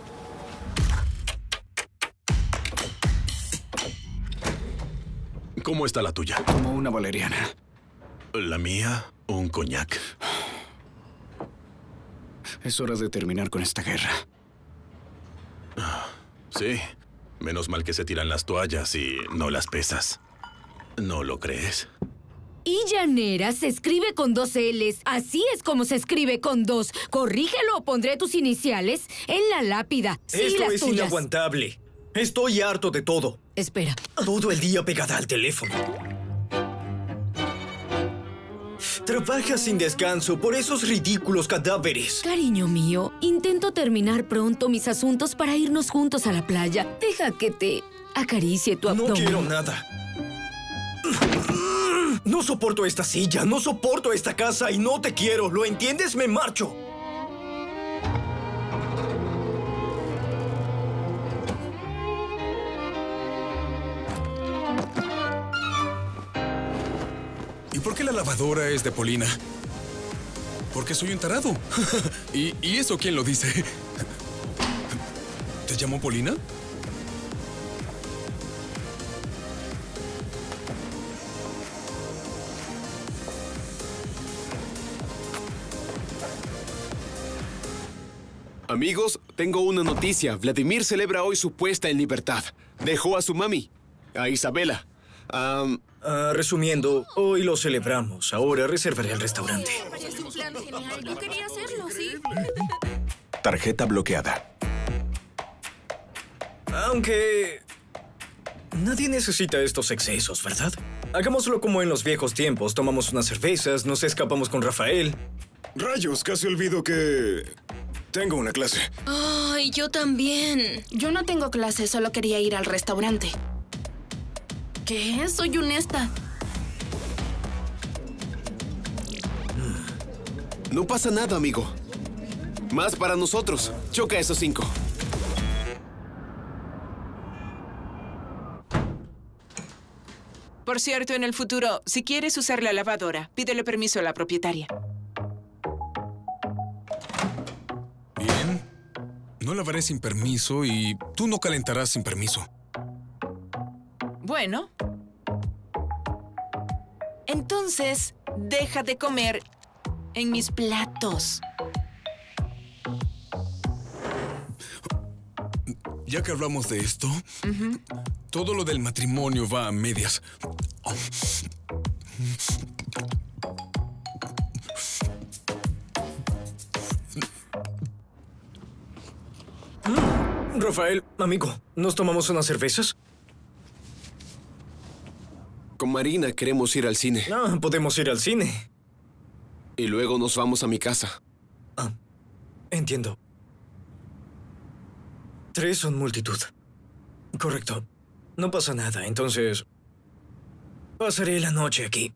¿Cómo está la tuya? Como una valeriana. La mía, un coñac. Es hora de terminar con esta guerra. Sí. Menos mal que se tiran las toallas y no las pesas. ¿No lo crees? Y llanera se escribe con 2 L's. Así es como se escribe con 2. Corrígelo o pondré tus iniciales en la lápida. Sí, Esto las es tuyas. inaguantable. Estoy harto de todo. Espera. Todo el día pegada al teléfono. Trabaja sin descanso por esos ridículos cadáveres. Cariño mío, intento terminar pronto mis asuntos para irnos juntos a la playa. Deja que te acaricie tu abdomen. No quiero nada. No soporto esta silla, no soporto esta casa y no te quiero. ¿Lo entiendes? Me marcho. ¿Y por qué la lavadora es de Polina? Porque soy un tarado. ¿Y eso quién lo dice? ¿Te llamó Polina? Amigos, tengo una noticia. Vladimir celebra hoy su puesta en libertad. Dejó a su mami, a Isabela. Resumiendo, hoy lo celebramos. Ahora reservaré el restaurante. Es un plan genial. Yo quería hacerlo, ¿sí? Tarjeta bloqueada. Aunque... nadie necesita estos excesos, ¿verdad? Hagámoslo como en los viejos tiempos. Tomamos unas cervezas, nos escapamos con Rafael. Rayos, casi olvido que... tengo una clase. Ay, yo también. Yo no tengo clase, solo quería ir al restaurante. ¿Qué? Soy honesta. No pasa nada, amigo. Más para nosotros. Choca esos 5. Por cierto, en el futuro, si quieres usar la lavadora, pídele permiso a la propietaria. Bien. No lavaré sin permiso y tú no calentarás sin permiso. Bueno. Entonces, deja de comer en mis platos. Ya que hablamos de esto, todo lo del matrimonio va a medias. Rafael, amigo, ¿nos tomamos unas cervezas? Con Marina queremos ir al cine. Ah, podemos ir al cine. Y luego nos vamos a mi casa. Entiendo. 3 son multitud. Correcto. No pasa nada, entonces... pasaré la noche aquí.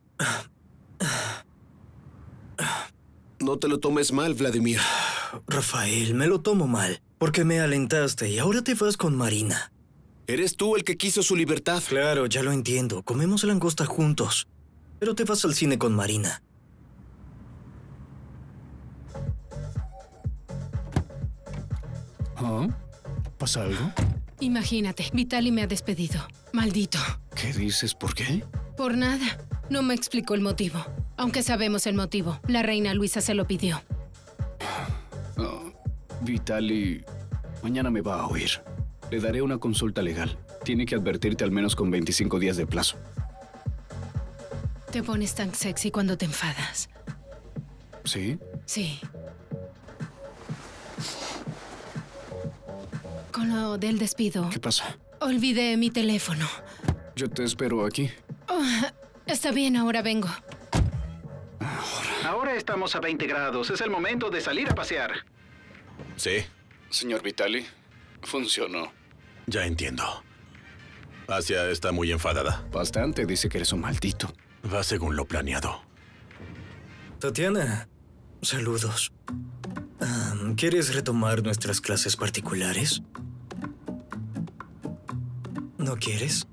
No te lo tomes mal, Vladimir. Rafael, me lo tomo mal, porque me alentaste y ahora te vas con Marina. Eres tú el que quiso su libertad. Claro, ya lo entiendo. Comemos langosta juntos. Pero te vas al cine con Marina. ¿Ah? ¿Pasa algo? Imagínate, Vitaly me ha despedido. Maldito. ¿Qué dices? ¿Por qué? Por nada. No me explicó el motivo. Aunque sabemos el motivo. La reina Luisa se lo pidió. Oh, Vitaly mañana me va a oír. Le daré una consulta legal. Tiene que advertirte al menos con 25 días de plazo. Te pones tan sexy cuando te enfadas. ¿Sí? Sí. Con lo del despido. ¿Qué pasa? Olvidé mi teléfono. Yo te espero aquí. Oh, está bien, ahora vengo. Ahora estamos a 20 grados. Es el momento de salir a pasear. Sí. Señor Vitaly, funcionó. Ya entiendo. Asia está muy enfadada. Bastante, dice que eres un maldito. Va según lo planeado. Tatiana, saludos. ¿Quieres retomar nuestras clases particulares? ¿No quieres?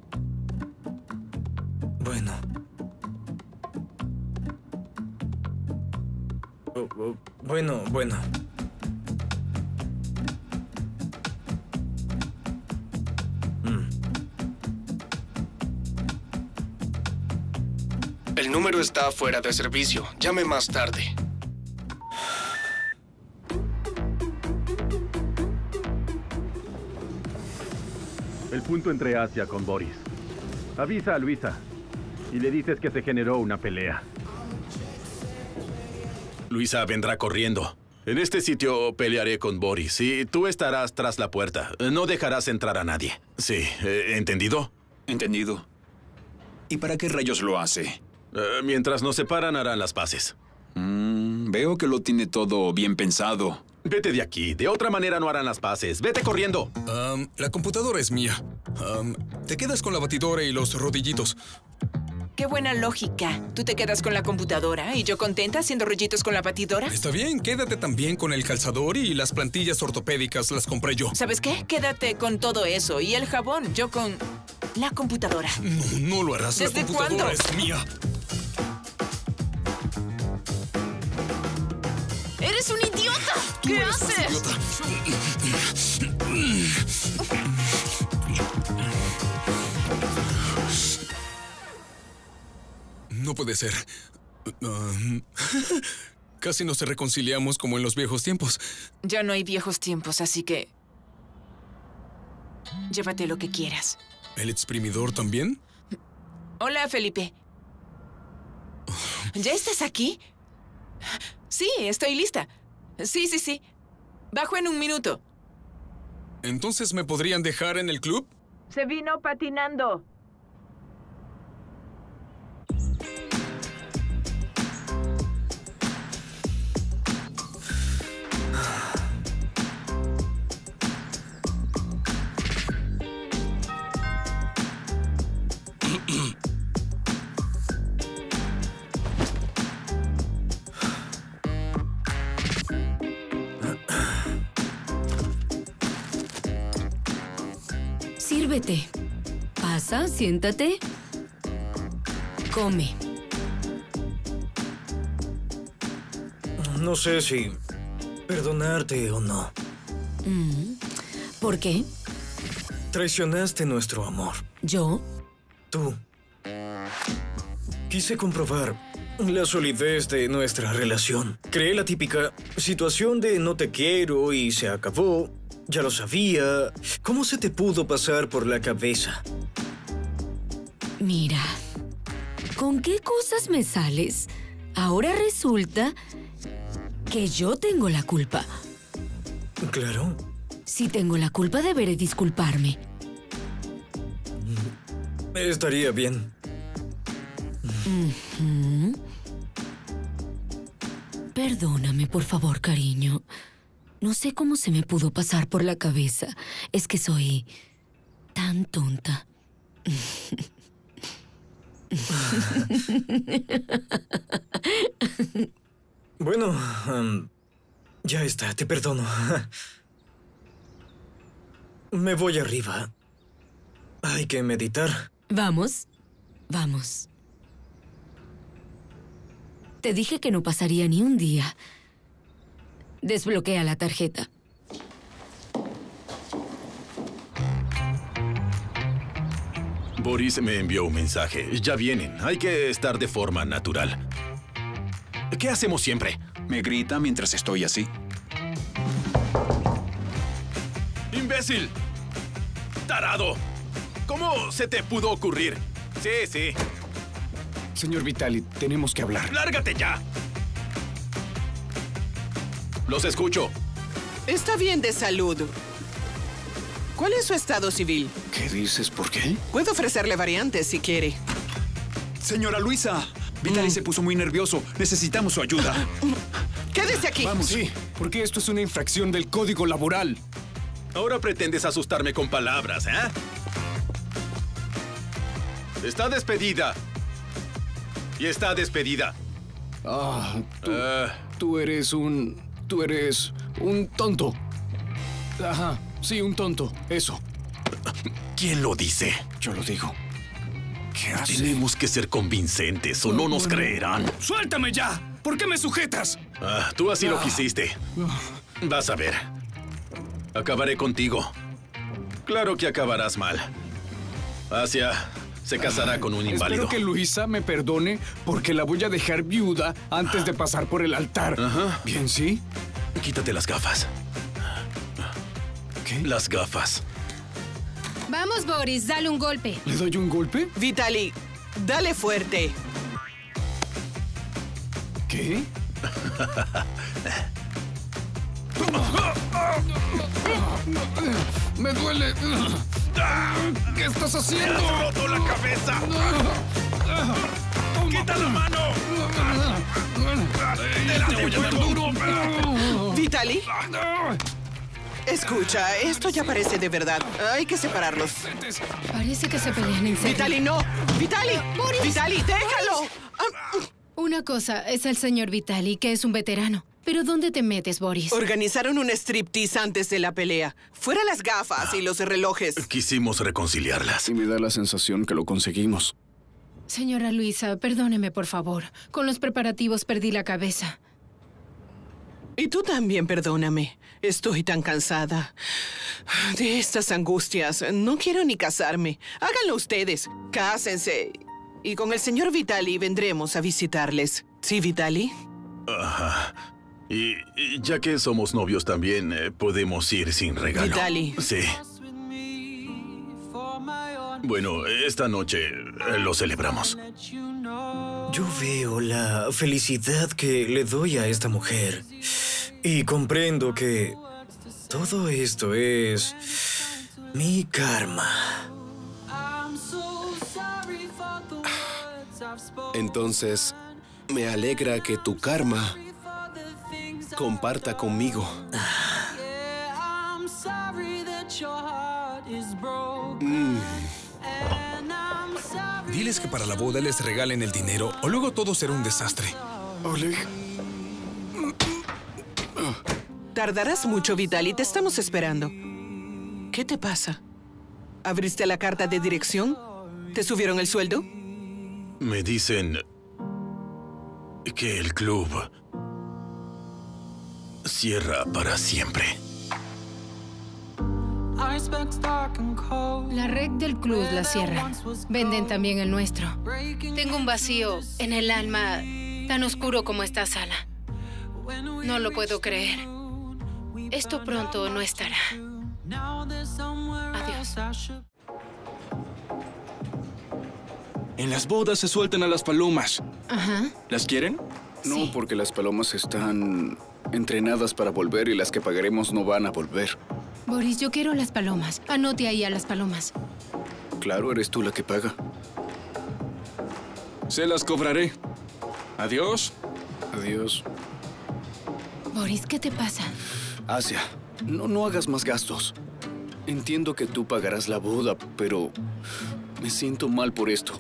Bueno. Bueno. El número está fuera de servicio. Llame más tarde. El punto entre Asia con Boris. Avisa a Luisa y le dices que se generó una pelea. Luisa vendrá corriendo. En este sitio pelearé con Boris y tú estarás tras la puerta. No dejarás entrar a nadie. Sí, ¿entendido? Entendido. ¿Y para qué rayos lo hace? Mientras nos separan harán las paces. Veo que lo tiene todo bien pensado. Vete de aquí. De otra manera no harán las paces. ¡Vete corriendo! La computadora es mía. Te quedas con la batidora y los rodillitos. Qué buena lógica. Tú te quedas con la computadora y yo contenta haciendo rollitos con la batidora. Está bien, quédate también con el calzador y las plantillas ortopédicas las compré yo. ¿Sabes qué? Quédate con todo eso y el jabón, yo con la computadora. No lo harás. ¿Desde la computadora cuándo? es mía. ¡Eres un idiota! ¿Qué haces? No puede ser. Casi nos reconciliamos como en los viejos tiempos. Ya no hay viejos tiempos, así que... llévate lo que quieras. ¿El exprimidor también? Hola, Felipe. ¿Ya estás aquí? Sí, estoy lista. Sí. Bajo en un minuto. ¿Entonces me podrían dejar en el club? Se vino patinando. Sírvete. Pasa, siéntate. Come. No sé si perdonarte o no. ¿Por qué? Traicionaste nuestro amor. ¿Yo? Tú. Quise comprobar la solidez de nuestra relación. Creé la típica situación de no te quiero y se acabó. Ya lo sabía. ¿Cómo se te pudo pasar por la cabeza? Mira, ¿con qué cosas me sales? Ahora resulta que yo tengo la culpa. Claro. Si tengo la culpa, deberé disculparme. Estaría bien. Perdóname, por favor, cariño. No sé cómo se me pudo pasar por la cabeza. Es que soy tan tonta. Bueno, ya está, te perdono. Me voy arriba. Hay que meditar. ¿Vamos? Vamos. Te dije que no pasaría ni un día. Desbloquea la tarjeta. Boris me envió un mensaje. Ya vienen. Hay que estar de forma natural. ¿Qué hacemos siempre? Me grita mientras estoy así. ¡Imbécil! ¡Tarado! ¿Cómo se te pudo ocurrir? Sí, sí. Señor Vitali, tenemos que hablar. ¡Lárgate ya! Los escucho. Está bien de salud. ¿Cuál es su estado civil? ¿Qué dices? ¿Por qué? Puedo ofrecerle variantes si quiere. Señora Luisa, Vitali se puso muy nervioso. Necesitamos su ayuda. ¡Quédese aquí! Vamos. Sí, porque esto es una infracción del Código Laboral. Ahora pretendes asustarme con palabras, ¿eh? Está despedida. Y está despedida. Tú eres un tonto. Ajá, sí, un tonto. Eso. ¿Quién lo dice? Yo lo digo. ¿Qué haces? Tenemos que ser convincentes o no nos creerán. ¡Suéltame ya! ¿Por qué me sujetas? Tú así lo quisiste. Vas a ver. Acabaré contigo. Claro que acabarás mal. Asia se casará con un inválido. Espero que Luisa me perdone porque la voy a dejar viuda antes de pasar por el altar. Ajá. ¿Bien, sí? Quítate las gafas. ¿Qué? Las gafas. Vamos, Boris, dale un golpe. ¿Le doy un golpe? Vitali, dale fuerte. ¿Qué? ¡Me duele! ¿Qué estás haciendo? ¡Me has roto la cabeza! ¡Quita la mano! ¡Te voy a dar duro! Vitali, escucha, esto ya parece de verdad. Hay que separarlos. Parece que se pelean en serio. Vitali, no. Vitali, Boris. Vitali, déjalo. Una cosa es el señor Vitali, que es un veterano. ¿Pero dónde te metes, Boris? Organizaron un striptease antes de la pelea. Fuera las gafas y los relojes. Quisimos reconciliarlas. Y me da la sensación que lo conseguimos. Señora Luisa, perdóneme, por favor. Con los preparativos perdí la cabeza. Y tú también, perdóname. Estoy tan cansada de estas angustias. No quiero ni casarme. Háganlo ustedes. Cásense. Y con el señor Vitali vendremos a visitarles. ¿Sí, Vitali? Ajá. Y ya que somos novios también, podemos ir sin regalo. Vitali. Sí. Bueno, esta noche lo celebramos. Yo veo la felicidad que le doy a esta mujer. Y comprendo que todo esto es mi karma. Entonces, me alegra que tu karma comparta conmigo. Diles que para la boda les regalen el dinero o luego todo será un desastre. Oleg. Tardarás mucho, Vitali. Te estamos esperando. ¿Qué te pasa? ¿Abriste la carta de dirección? ¿Te subieron el sueldo? Me dicen que el club cierra para siempre. La red del club la cierra. Venden también el nuestro. Tengo un vacío en el alma tan oscuro como esta sala. No lo puedo creer. Esto pronto no estará. Adiós. En las bodas se sueltan a las palomas. Ajá. ¿Las quieren? No, porque las palomas están entrenadas para volver y las que pagaremos no van a volver. Boris, yo quiero las palomas. Anote ahí a las palomas. Claro, eres tú la que paga. Se las cobraré. Adiós. Adiós. Boris, ¿qué te pasa? Asia, no hagas más gastos. Entiendo que tú pagarás la boda, pero me siento mal por esto.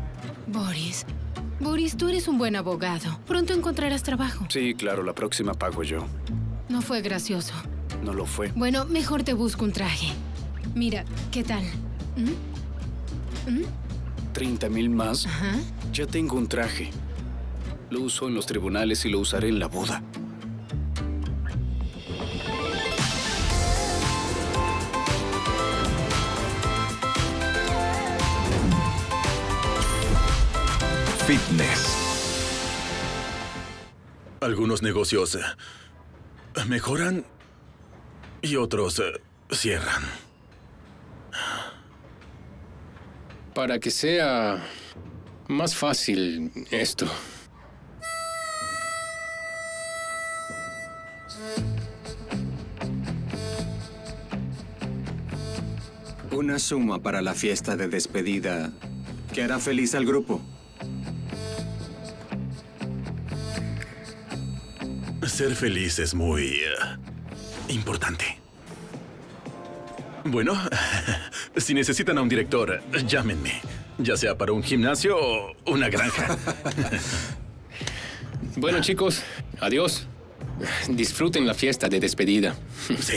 Boris, tú eres un buen abogado. Pronto encontrarás trabajo. Sí, claro, la próxima pago yo. No fue gracioso. No lo fue. Bueno, mejor te busco un traje. Mira, ¿qué tal? 30,000 más. Ajá. Ya tengo un traje. Lo uso en los tribunales y lo usaré en la boda. Fitness. Algunos negocios mejoran y otros cierran. Para que sea más fácil esto. Una suma para la fiesta de despedida que hará feliz al grupo. Ser feliz es muy importante. Bueno, si necesitan a un director, llámenme. Ya sea para un gimnasio o una granja. Bueno, chicos, adiós. Disfruten la fiesta de despedida. Sí.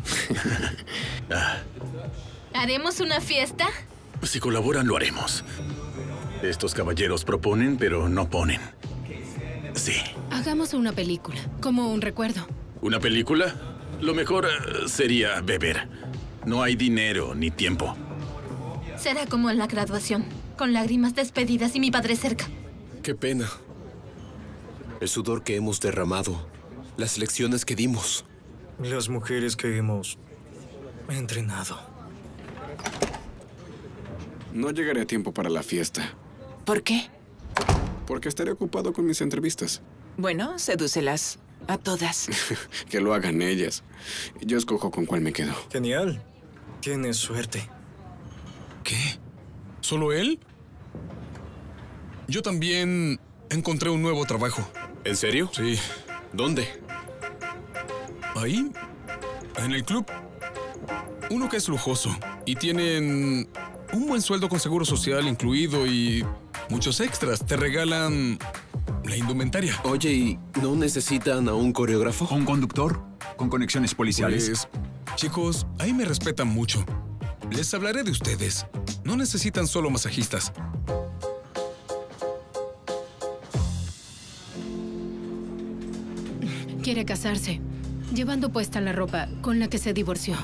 ¿Haremos una fiesta? Si colaboran, lo haremos. Estos caballeros proponen, pero no ponen. Sí. Hagamos una película, como un recuerdo. ¿Una película? Lo mejor sería beber. No hay dinero ni tiempo. Será como en la graduación, con lágrimas despedidas y mi padre cerca. Qué pena. El sudor que hemos derramado, las lecciones que dimos. Las mujeres que hemos entrenado. No llegaré a tiempo para la fiesta. ¿Por qué? Porque estaré ocupado con mis entrevistas. Bueno, sedúcelas a todas. Que lo hagan ellas. Yo escojo con cuál me quedo. Genial. Tienes suerte. ¿Qué? ¿Solo él? Yo también encontré un nuevo trabajo. ¿En serio? Sí. ¿Dónde? Ahí, en el club. Uno que es lujoso. Y tienen un buen sueldo con seguro social incluido y muchos extras. Te regalan la indumentaria. Oye, ¿y no necesitan a un coreógrafo? ¿Un conductor? ¿Con conexiones policiales? Pues, chicos, ahí me respetan mucho. Les hablaré de ustedes. No necesitan solo masajistas. Quiere casarse, llevando puesta la ropa con la que se divorció.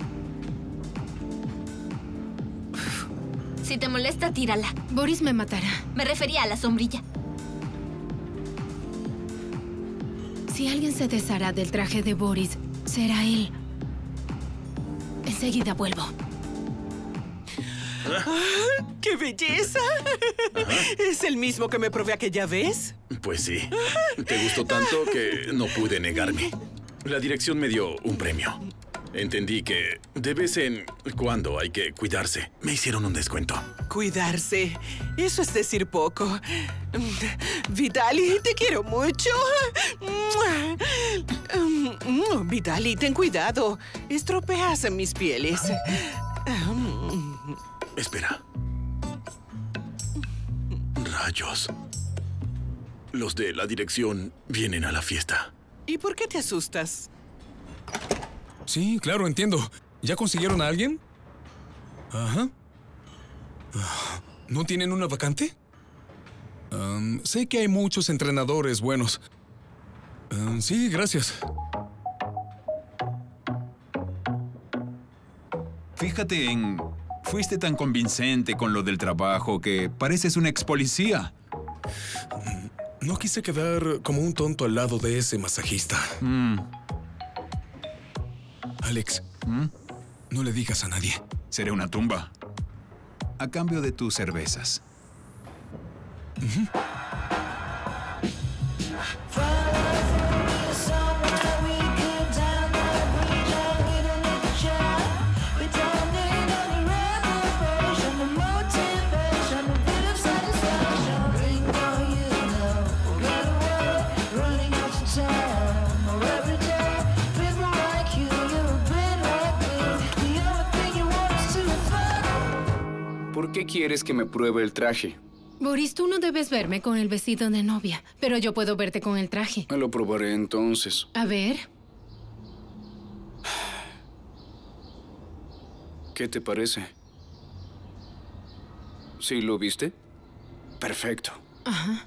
Si te molesta, tírala. Boris me matará. Me refería a la sombrilla. Si alguien se deshará del traje de Boris, será él. Enseguida vuelvo. ¡Qué belleza! ¿Es el mismo que me probé aquella vez? Pues sí. Te gustó tanto que no pude negarme. La dirección me dio un premio. Entendí que de vez en cuando hay que cuidarse. Me hicieron un descuento. Cuidarse. Eso es decir poco. Vitali, te quiero mucho. Vitali, ten cuidado. Estropeas en mis pieles. Espera. Rayos. Los de la dirección vienen a la fiesta. ¿Y por qué te asustas? Sí, claro, entiendo. ¿Ya consiguieron a alguien? Ajá. ¿No tienen una vacante? Sé que hay muchos entrenadores buenos. Sí, gracias. Fíjate en... Fuiste tan convincente con lo del trabajo que pareces un ex policía. No quise quedar como un tonto al lado de ese masajista. Alex, no le digas a nadie. Seré una tumba. A cambio de tus cervezas. qué quieres que me pruebe el traje? Boris, tú no debes verme con el vestido de novia, pero yo puedo verte con el traje. Me lo probaré entonces. A ver. ¿Qué te parece? ¿Sí lo viste? Perfecto. Ajá.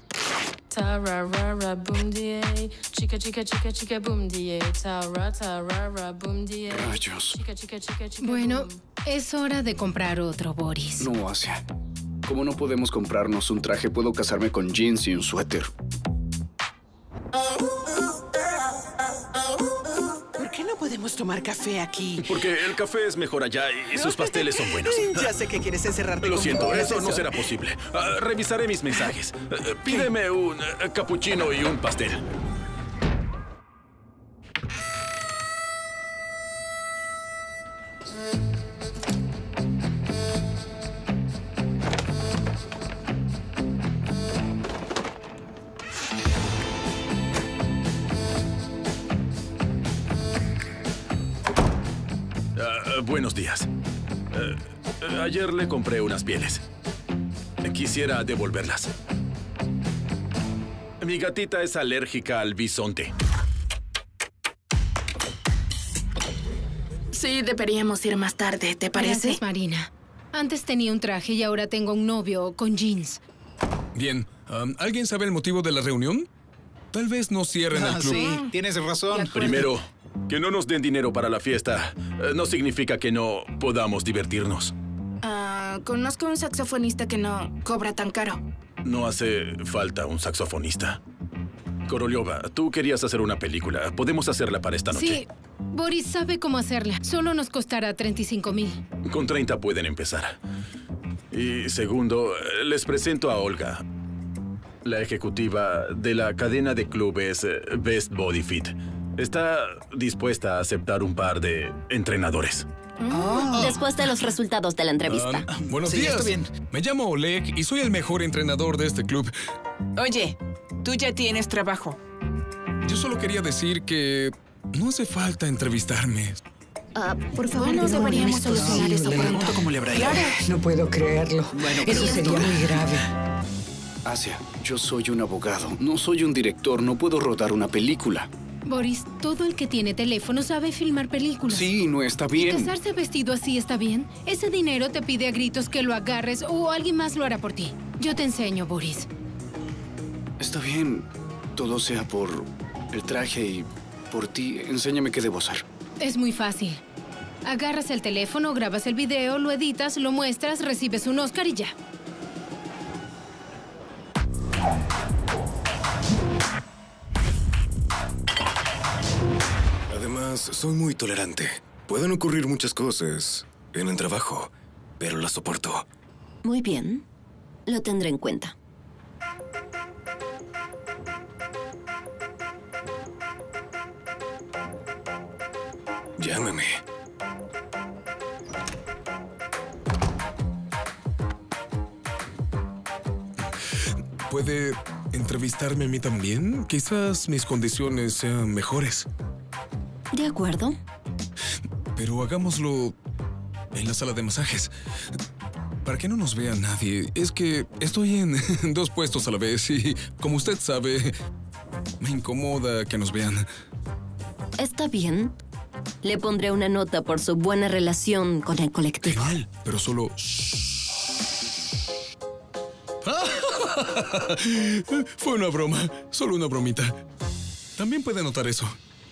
Rayos. Bueno, es hora de comprar otro, Boris. No, Asia. Como no podemos comprarnos un traje, puedo casarme con jeans y un suéter. ¿Por qué no podemos tomar café aquí? Porque el café es mejor allá y sus pasteles son buenos. Ya sé que quieres encerrarte. Lo siento, conmigo, eso no asesor. será posible. Revisaré mis mensajes. Pídeme un cappuccino y un pastel. Buenos días. Ayer le compré unas pieles. Quisiera devolverlas. Mi gatita es alérgica al bisonte. Sí, deberíamos ir más tarde, ¿te parece? Gracias, Marina. Antes tenía un traje y ahora tengo un novio con jeans. Bien, ¿alguien sabe el motivo de la reunión? Tal vez no cierren el club. Sí, tienes razón. Primero, que no nos den dinero para la fiesta no significa que no podamos divertirnos. Conozco un saxofonista que no cobra tan caro. No hace falta un saxofonista. Korolyova, tú querías hacer una película. Podemos hacerla para esta noche. Sí, Boris sabe cómo hacerla. Solo nos costará 35,000. Con 30 pueden empezar. Y segundo, les presento a Olga, la ejecutiva de la cadena de clubes Best Body Fit. Está dispuesta a aceptar un par de entrenadores. Después de los resultados de la entrevista. Buenos Sí, días. está bien. Me llamo Oleg y soy el mejor entrenador de este club. Oye, tú ya tienes trabajo. Yo solo quería decir que no hace falta entrevistarme. Por favor, Bueno, deberíamos solucionar eso pronto. ¿Cómo le habrá ido? Claro. No puedo creerlo. Bueno, Eso pero- sería muy grave. Asia, yo soy un abogado. No soy un director. No puedo rodar una película. Boris, todo el que tiene teléfono sabe filmar películas. Sí, no está ¿Y bien. casarse vestido así está bien? Ese dinero te pide a gritos que lo agarres o alguien más lo hará por ti. Yo te enseño, Boris. Está bien. Todo sea por el traje y por ti. Enséñame qué debo hacer. Es muy fácil. Agarras el teléfono, grabas el video, lo editas, lo muestras, recibes un Oscar y ya. Además, soy muy tolerante. Pueden ocurrir muchas cosas en el trabajo, pero las soporto. Muy bien. Lo tendré en cuenta. Llámame. ¿Puede entrevistarme a mí también? Quizás mis condiciones sean mejores. De acuerdo. Pero hagámoslo en la sala de masajes. Para que no nos vea nadie. Es que estoy en dos puestos a la vez y, como usted sabe, me incomoda que nos vean. Está bien. Le pondré una nota por su buena relación con el colectivo. Genial, pero solo... Fue una broma, solo una bromita. También puede notar eso.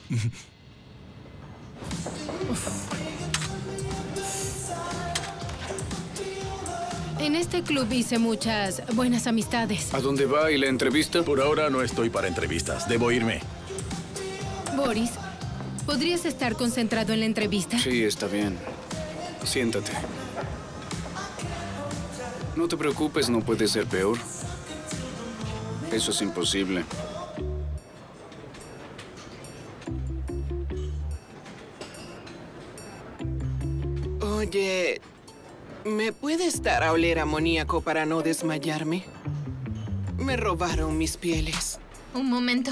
En este club hice muchas buenas amistades. ¿A dónde va y la entrevista? Por ahora no estoy para entrevistas. Debo irme. Boris, ¿podrías estar concentrado en la entrevista? Sí, está bien. Siéntate. No te preocupes, no puede ser peor. Eso es imposible. Oye, ¿me puedes dar a oler amoníaco para no desmayarme? Me robaron mis pieles. Un momento.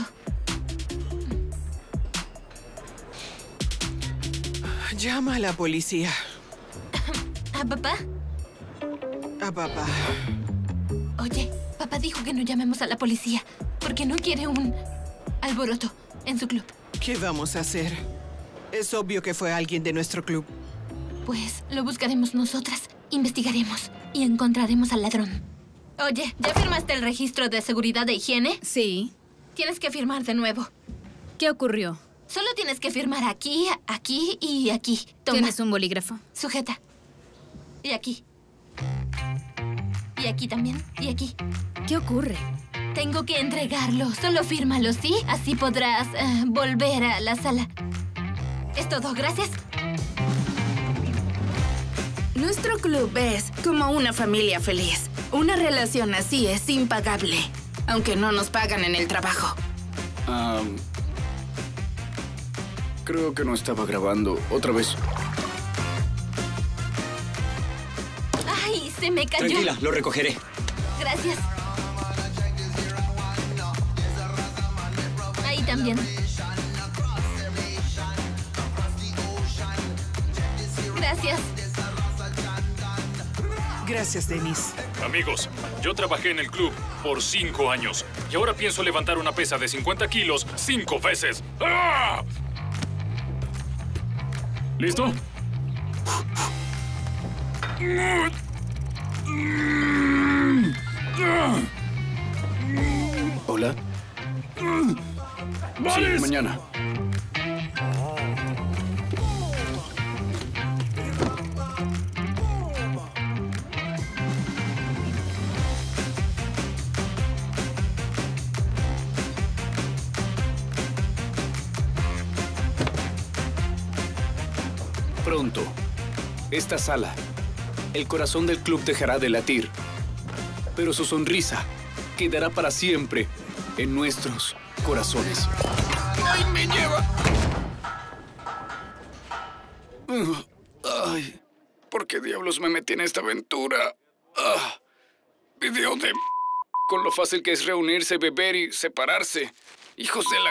Llama a la policía. ¿A papá? Papá. Oye, papá dijo que no llamemos a la policía porque no quiere un alboroto en su club. ¿Qué vamos a hacer? Es obvio que fue alguien de nuestro club. Pues lo buscaremos nosotras, investigaremos y encontraremos al ladrón. Oye, ¿ya firmaste el registro de seguridad de higiene? Sí. Tienes que firmar de nuevo. ¿Qué ocurrió? Solo tienes que firmar aquí, aquí y aquí. Toma. ¿Tienes un bolígrafo? Sujeta. Y aquí. Y aquí también. Y aquí. ¿Qué ocurre? Tengo que entregarlo. Solo fírmalo, ¿sí? Así podrás volver a la sala. Es todo. Gracias. Nuestro club es como una familia feliz. Una relación así es impagable, aunque no nos pagan en el trabajo. Creo que no estaba grabando. Otra vez. ¡Ay, se me cayó! Tranquila, lo recogeré. Gracias. Ahí también. Gracias. Gracias, Denise. Amigos, yo trabajé en el club por 5 años y ahora pienso levantar una pesa de 50 kilos 5 veces. ¡Ah! ¿Listo? Hola. Sí, mañana. Pronto, esta sala, el corazón del club dejará de latir, pero su sonrisa quedará para siempre en nuestros corazones. ¡Ay, me lleva! Ay, ¿por qué diablos me metí en esta aventura? Video de... Con lo fácil que es reunirse, beber y separarse. Hijos de la...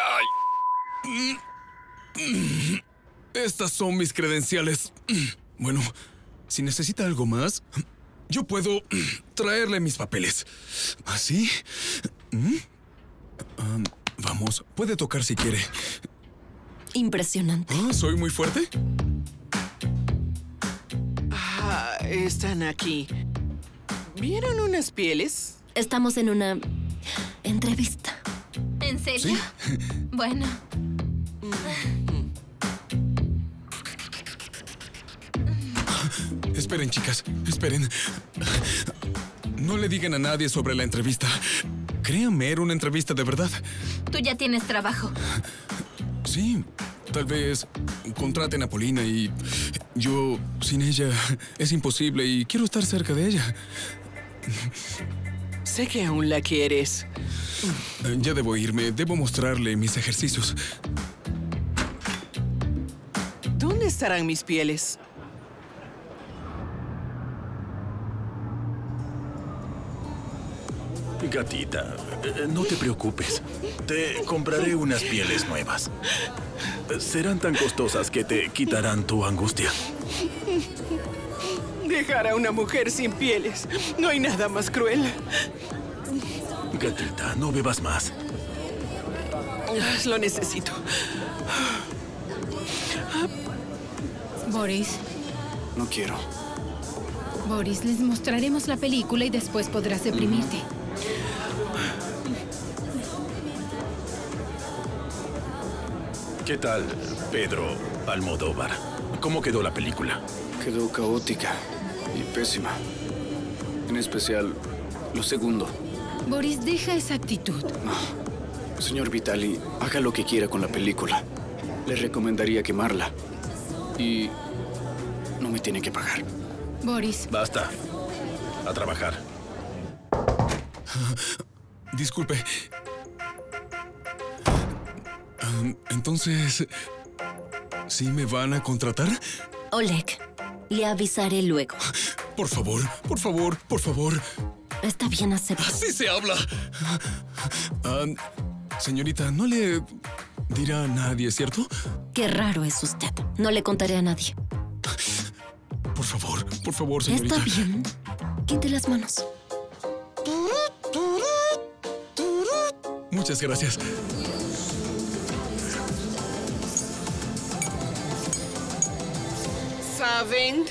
Ay. Estas son mis credenciales. Bueno, si necesita algo más, yo puedo traerle mis papeles. ¿Así? Vamos, puede tocar si quiere. Impresionante. ¿Soy muy fuerte? Están aquí. ¿Vieron unas pieles? Estamos en una entrevista. ¿En serio? ¿Sí? Bueno. Esperen, chicas, esperen. No le digan a nadie sobre la entrevista. Créanme, era una entrevista de verdad. Tú ya tienes trabajo. Sí, tal vez contraten a Paulina y yo, sin ella, es imposible y quiero estar cerca de ella. Sé que aún la quieres. Ya debo irme, debo mostrarle mis ejercicios. ¿Dónde estarán mis pieles? Gatita, no te preocupes. Te compraré unas pieles nuevas. Serán tan costosas que te quitarán tu angustia. Dejar a una mujer sin pieles. No hay nada más cruel. Gatita, no bebas más. Lo necesito. Boris. No quiero. Boris, les mostraremos la película y después podrás deprimirte. ¿Qué tal, Pedro Almodóvar? ¿Cómo quedó la película? Quedó caótica y pésima. En especial, lo segundo. Boris, deja esa actitud. Señor Vitali, haga lo que quiera con la película. Le recomendaría quemarla. Y no me tiene que pagar. Boris. Basta. A trabajar. Disculpe. Entonces, ¿sí me van a contratar? Oleg, le avisaré luego. Por favor, por favor, por favor. Está bien, acepto. ¡Así se habla! Señorita, no le dirá a nadie, ¿cierto? Qué raro es usted. No le contaré a nadie. Por favor, señorita. Está bien. Quite las manos. Muchas gracias. ¿Saben?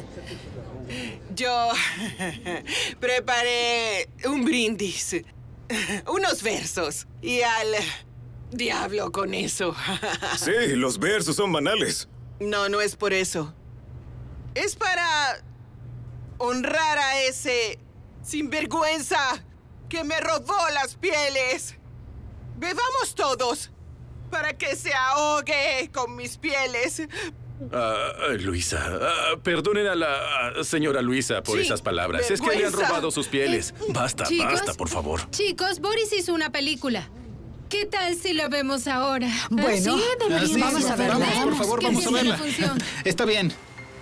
Yo preparé un brindis, unos versos y al diablo con eso. Sí, los versos son banales. No, no es por eso. Es para honrar a ese sinvergüenza que me robó las pieles. Bebamos todos para que se ahogue con mis pieles. Luisa, perdonen a la señora Luisa por esas palabras. Es que le han robado sus pieles. Basta, Chicos, basta, por favor. Chicos, Boris hizo una película. ¿Qué tal si la vemos ahora? Bueno, sí, deberíamos. vamos a verla. Vamos, Por favor, que vamos a empiece verla. la función. Está bien.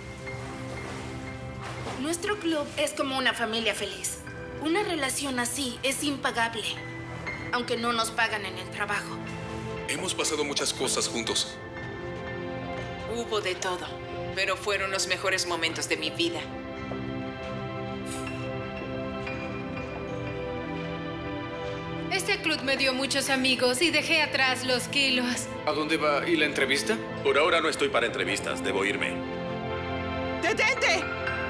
Nuestro club es como una familia feliz. Una relación así es impagable, aunque no nos pagan en el trabajo. Hemos pasado muchas cosas juntos. Hubo de todo, pero fueron los mejores momentos de mi vida. Este club me dio muchos amigos y dejé atrás los kilos. ¿A dónde va? ¿Y la entrevista? Por ahora no estoy para entrevistas. Debo irme. ¡Detente!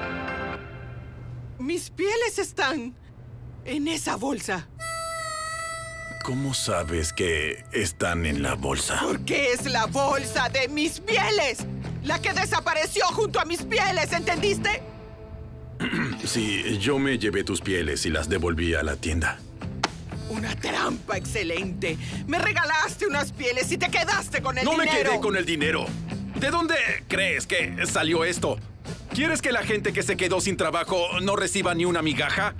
Mis pieles están en esa bolsa. ¿Cómo sabes que están en la bolsa? Porque es la bolsa de mis pieles. La que desapareció junto a mis pieles, ¿entendiste? Sí, yo me llevé tus pieles y las devolví a la tienda. Una trampa excelente. Me regalaste unas pieles y te quedaste con el dinero. No me quedé con el dinero. ¿De dónde crees que salió esto? ¿Quieres que la gente que se quedó sin trabajo no reciba ni una migaja?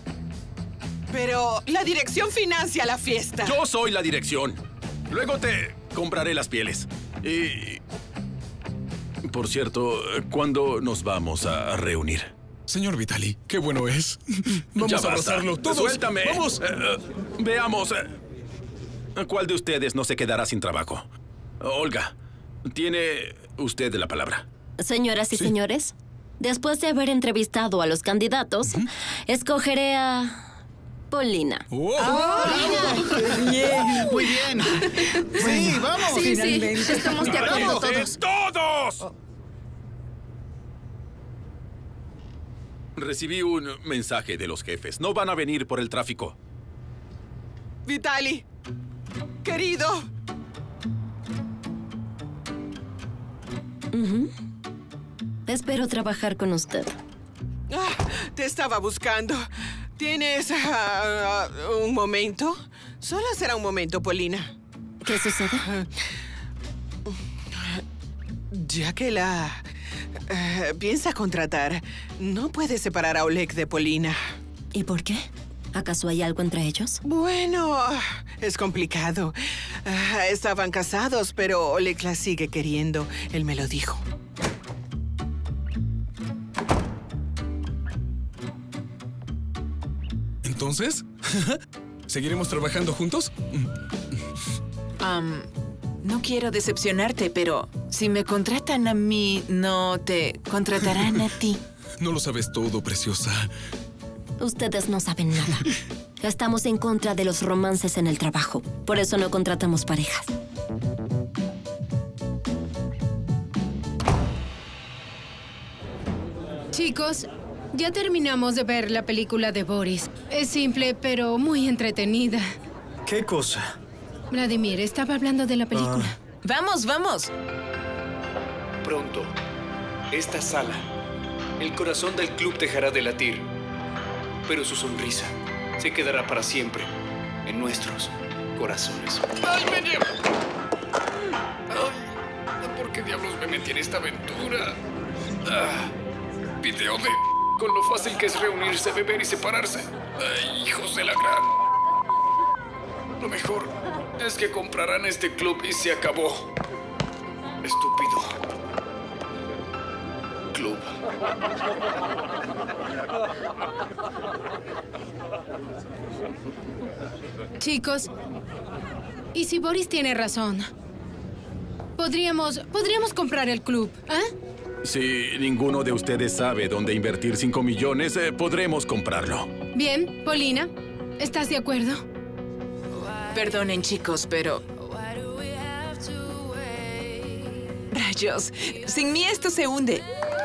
Pero la dirección financia la fiesta. Yo soy la dirección. Luego te compraré las pieles. Y... por cierto, ¿cuándo nos vamos a reunir? Señor Vitali, qué bueno es. Vamos a abrazarlo todos. ¡Suéltame! ¡Vamos! Veamos. ¿Cuál de ustedes no se quedará sin trabajo? Olga, tiene usted la palabra. Señoras y señores, después de haber entrevistado a los candidatos, escogeré a Paulina. Bien, muy bien. Sí, vamos. Sí, Finalmente. sí, estamos de acuerdo todos. ¡Todos! Recibí un mensaje de los jefes. No van a venir por el tráfico. Vitali, querido. Espero trabajar con usted. Te estaba buscando. ¿Tienes un momento? Solo será un momento, Paulina. ¿Qué sucede? Ya que la piensa contratar, no puede separar a Oleg de Paulina. ¿Y por qué? ¿Acaso hay algo entre ellos? Bueno, es complicado. Estaban casados, pero Oleg la sigue queriendo. Él me lo dijo. Entonces, ¿seguiremos trabajando juntos? No quiero decepcionarte, pero si me contratan a mí, no te contratarán a ti. No lo sabes todo, preciosa. Ustedes no saben nada. Estamos en contra de los romances en el trabajo. Por eso no contratamos parejas. Chicos, ya terminamos de ver la película de Boris. Es simple, pero muy entretenida. ¿Qué cosa? Vladimir, estaba hablando de la película. ¡Vamos, vamos! Pronto, esta sala, el corazón del club dejará de latir, pero su sonrisa se quedará para siempre en nuestros corazones. ¡Ay, me niego! Ay, ¿por qué diablos me metí en esta aventura? Video de... con lo fácil que es reunirse, beber y separarse. Ay, hijos de la gran... Lo mejor es que comprarán este club y se acabó. Estúpido. Club. Chicos, ¿y si Boris tiene razón? Podríamos comprar el club, ¿eh? Si ninguno de ustedes sabe dónde invertir 5 millones, podremos comprarlo. Bien, Paulina, ¿estás de acuerdo? Perdonen, chicos, pero... ¡Rayos! Sin mí esto se hunde.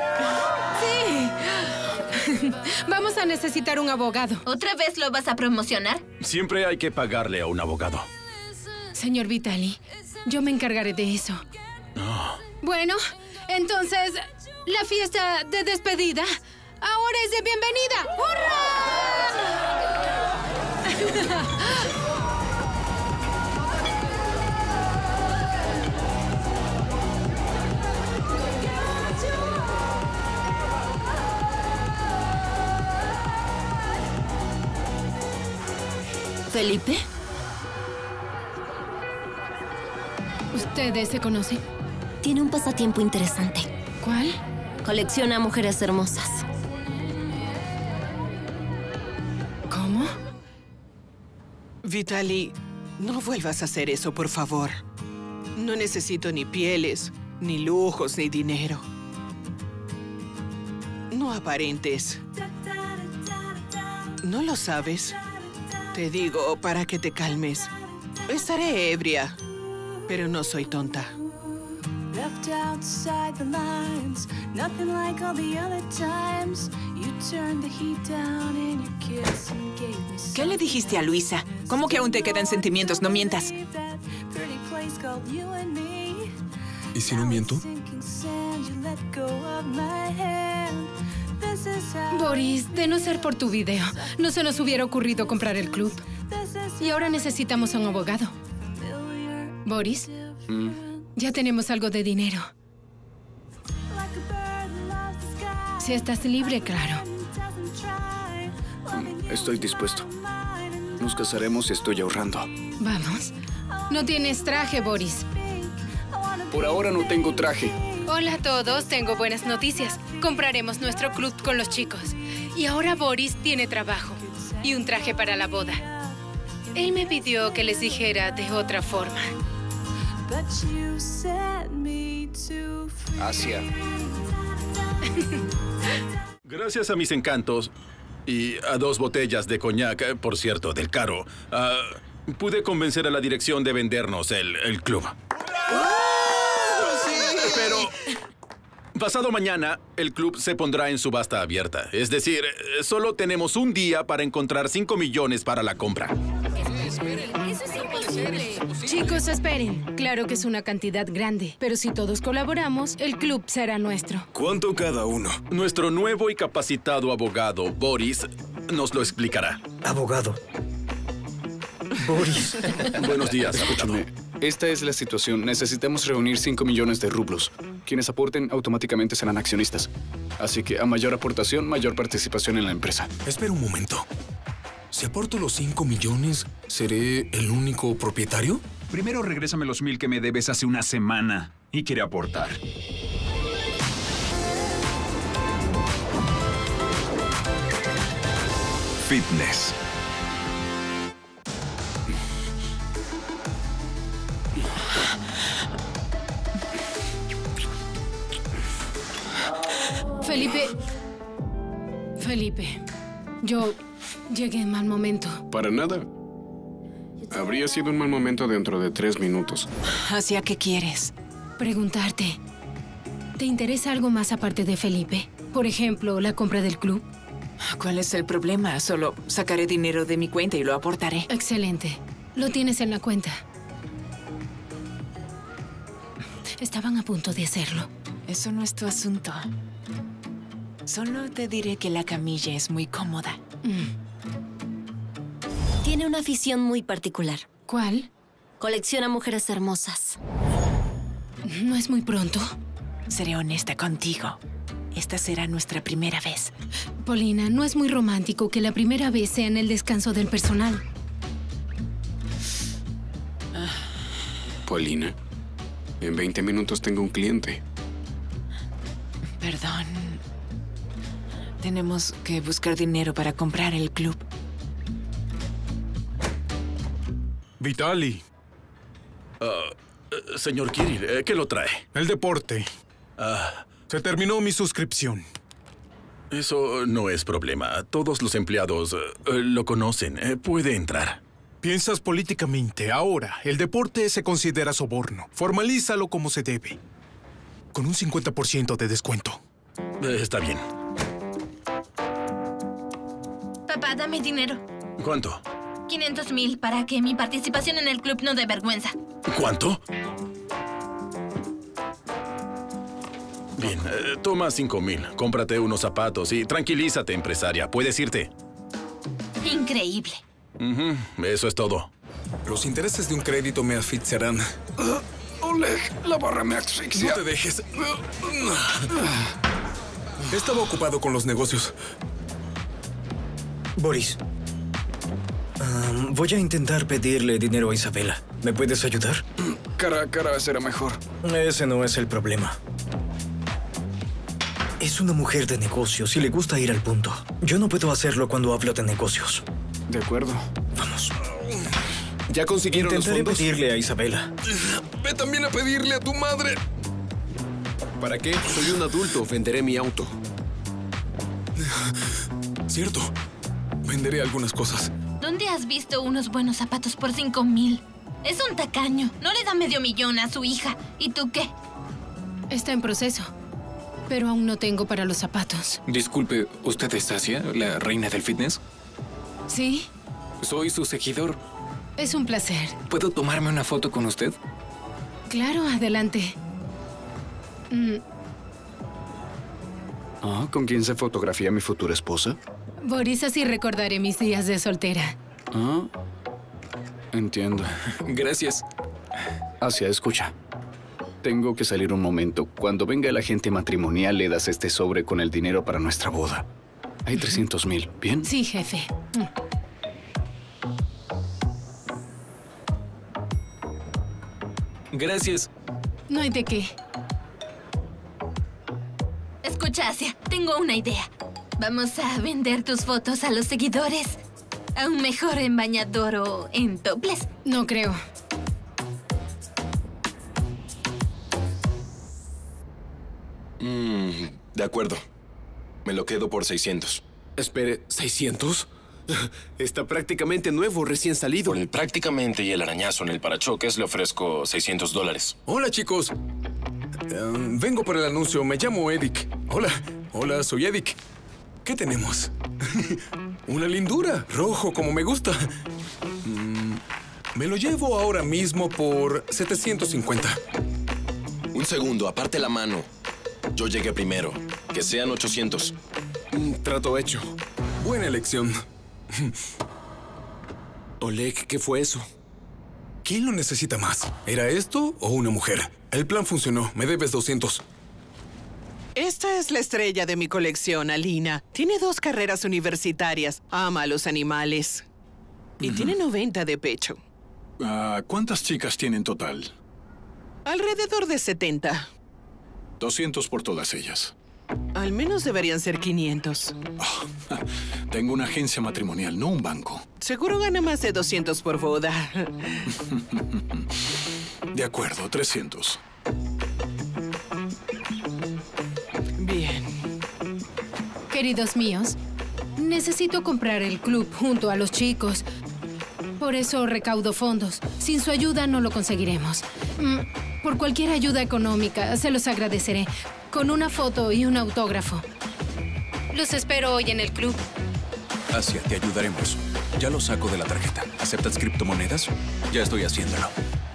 ¡Sí! Vamos a necesitar un abogado. ¿Otra vez lo vas a promocionar? Siempre hay que pagarle a un abogado. Señor Vitali, yo me encargaré de eso. No. Bueno, entonces, la fiesta de despedida ahora es de bienvenida. ¡Hurra! ¿Felipe? ¿Ustedes se conocen? Tiene un pasatiempo interesante. ¿Cuál? Colecciona mujeres hermosas. ¿Cómo? Vitali, no vuelvas a hacer eso, por favor. No necesito ni pieles, ni lujos, ni dinero. No aparentes. ¿No lo sabes? Te digo para que te calmes. Estaré ebria, pero no soy tonta. Left outside the lines, nothing like all the other times. You turned the heat down and your kiss and gave me some. ¿Qué le dijiste a Luisa? ¿Cómo que aún te quedan sentimientos? No mientas. Pretty place called you and me. ¿Y si no miento? Sinking sand, you let go of my hand. This is how. Boris, de no ser por tu video, no se nos hubiera ocurrido comprar el club. Y ahora necesitamos a un abogado. Boris, ya tenemos algo de dinero. Si estás libre, claro. Estoy dispuesto. Nos casaremos y estoy ahorrando. Vamos. No tienes traje, Boris. Por ahora no tengo traje. Hola a todos, tengo buenas noticias. Compraremos nuestro club con los chicos. Y ahora Boris tiene trabajo y un traje para la boda. Él me pidió que les dijera de otra forma. Asia. Gracias a mis encantos y a 2 botellas de coñac, por cierto, del caro, pude convencer a la dirección de vendernos el club. Pero pasado mañana, el club se pondrá en subasta abierta. Es decir, solo tenemos un día para encontrar 5 millones para la compra. Eso es imposible. Chicos, esperen. Claro que es una cantidad grande, pero si todos colaboramos, el club será nuestro. ¿Cuánto cada uno? Nuestro nuevo y capacitado abogado, Boris, nos lo explicará. Abogado. Boris. Buenos días. Escúchame. Esta es la situación. Necesitamos reunir 5 millones de rublos. Quienes aporten automáticamente serán accionistas. Así que a mayor aportación, mayor participación en la empresa. Espera un momento. Si aporto los 5 millones, ¿seré el único propietario? Primero regrésame los 1000 que me debes hace una semana y quiere aportar. Fitness. Felipe, yo llegué en mal momento. Para nada. Habría sido un mal momento dentro de 3 minutos. ¿Hacia qué quieres? Preguntarte, ¿te interesa algo más aparte de Felipe? Por ejemplo, la compra del club. ¿Cuál es el problema? Solo sacaré dinero de mi cuenta y lo aportaré. Excelente. Lo tienes en la cuenta. Estaban a punto de hacerlo. Eso no es tu asunto. Solo te diré que la camilla es muy cómoda. Tiene una afición muy particular. ¿Cuál? Colecciona mujeres hermosas. ¿No es muy pronto? Seré honesta contigo. Esta será nuestra primera vez. Paulina, no es muy romántico que la primera vez sea en el descanso del personal. Paulina, en 20 minutos tengo un cliente. Perdón. Tenemos que buscar dinero para comprar el club. Vitali. Señor Kirill, ¿qué lo trae? El deporte. Se terminó mi suscripción. Eso no es problema. Todos los empleados lo conocen. Puede entrar. Piensas políticamente. Ahora, el deporte se considera soborno. Formalízalo como se debe. Con un 50% de descuento. Está bien. Papá, dame dinero. ¿Cuánto? 500,000 para que mi participación en el club no dé vergüenza. ¿Cuánto? Bien, toma 5,000. Cómprate unos zapatos y tranquilízate, empresaria. Puedes irte. Increíble. Eso es todo. Los intereses de un crédito me asfixiarán. Oleg, la barra me asfixia. No te dejes. Estaba ocupado con los negocios. Boris. Voy a intentar pedirle dinero a Isabela. ¿Me puedes ayudar? Cara a cara será mejor. Ese no es el problema. Es una mujer de negocios y le gusta ir al punto. Yo no puedo hacerlo cuando hablo de negocios. De acuerdo. Vamos. ¿Ya consiguieron los fondos? Intentaré pedirle a Isabela. Ve también a pedirle a tu madre. ¿Para qué? Soy un adulto. Venderé mi auto. Cierto. Venderé algunas cosas. ¿Dónde has visto unos buenos zapatos por 5,000? Es un tacaño. No le da $500,000 a su hija. ¿Y tú qué? Está en proceso. Pero aún no tengo para los zapatos. Disculpe, ¿usted es Asia, la reina del fitness? ¿Sí? Soy su seguidor. Es un placer. ¿Puedo tomarme una foto con usted? Claro, adelante. ¿Con quién se fotografía mi futura esposa? Boris, así recordaré mis días de soltera. Entiendo. Gracias. Asia, escucha. Tengo que salir un momento. Cuando venga el agente matrimonial, le das este sobre con el dinero para nuestra boda. Hay 300,000, ¿bien? Sí, jefe. Gracias. No hay de qué. Escucha, Asia, tengo una idea. Vamos a vender tus fotos a los seguidores. Aún mejor en bañador o en topless. No creo. De acuerdo. Me lo quedo por 600. Espere, ¿600? Está prácticamente nuevo, recién salido. Por el prácticamente y el arañazo en el parachoques le ofrezco $600. Hola, chicos. Vengo por el anuncio. Me llamo Edik. Hola, soy Edik. ¿Qué tenemos? Una lindura. Rojo, como me gusta. Me lo llevo ahora mismo por 750. Un segundo, aparte la mano. Yo llegué primero. Que sean 800. Trato hecho. Buena elección. Oleg, ¿qué fue eso? ¿Quién lo necesita más? ¿Era esto o una mujer? El plan funcionó. Me debes 200. Esta es la estrella de mi colección, Alina. Tiene 2 carreras universitarias. Ama a los animales. Y tiene 90 de pecho. ¿Cuántas chicas tiene en total? Alrededor de 70. 200 por todas ellas. Al menos deberían ser 500. Tengo una agencia matrimonial, no un banco. Seguro gana más de 200 por boda. De acuerdo, 300. Bien. Queridos míos, necesito comprar el club junto a los chicos. Por eso recaudo fondos. Sin su ayuda no lo conseguiremos. Por cualquier ayuda económica, se los agradeceré. Con una foto y un autógrafo. Los espero hoy en el club. Asia, te ayudaremos. Ya lo saco de la tarjeta. ¿Aceptas criptomonedas? Ya estoy haciéndolo.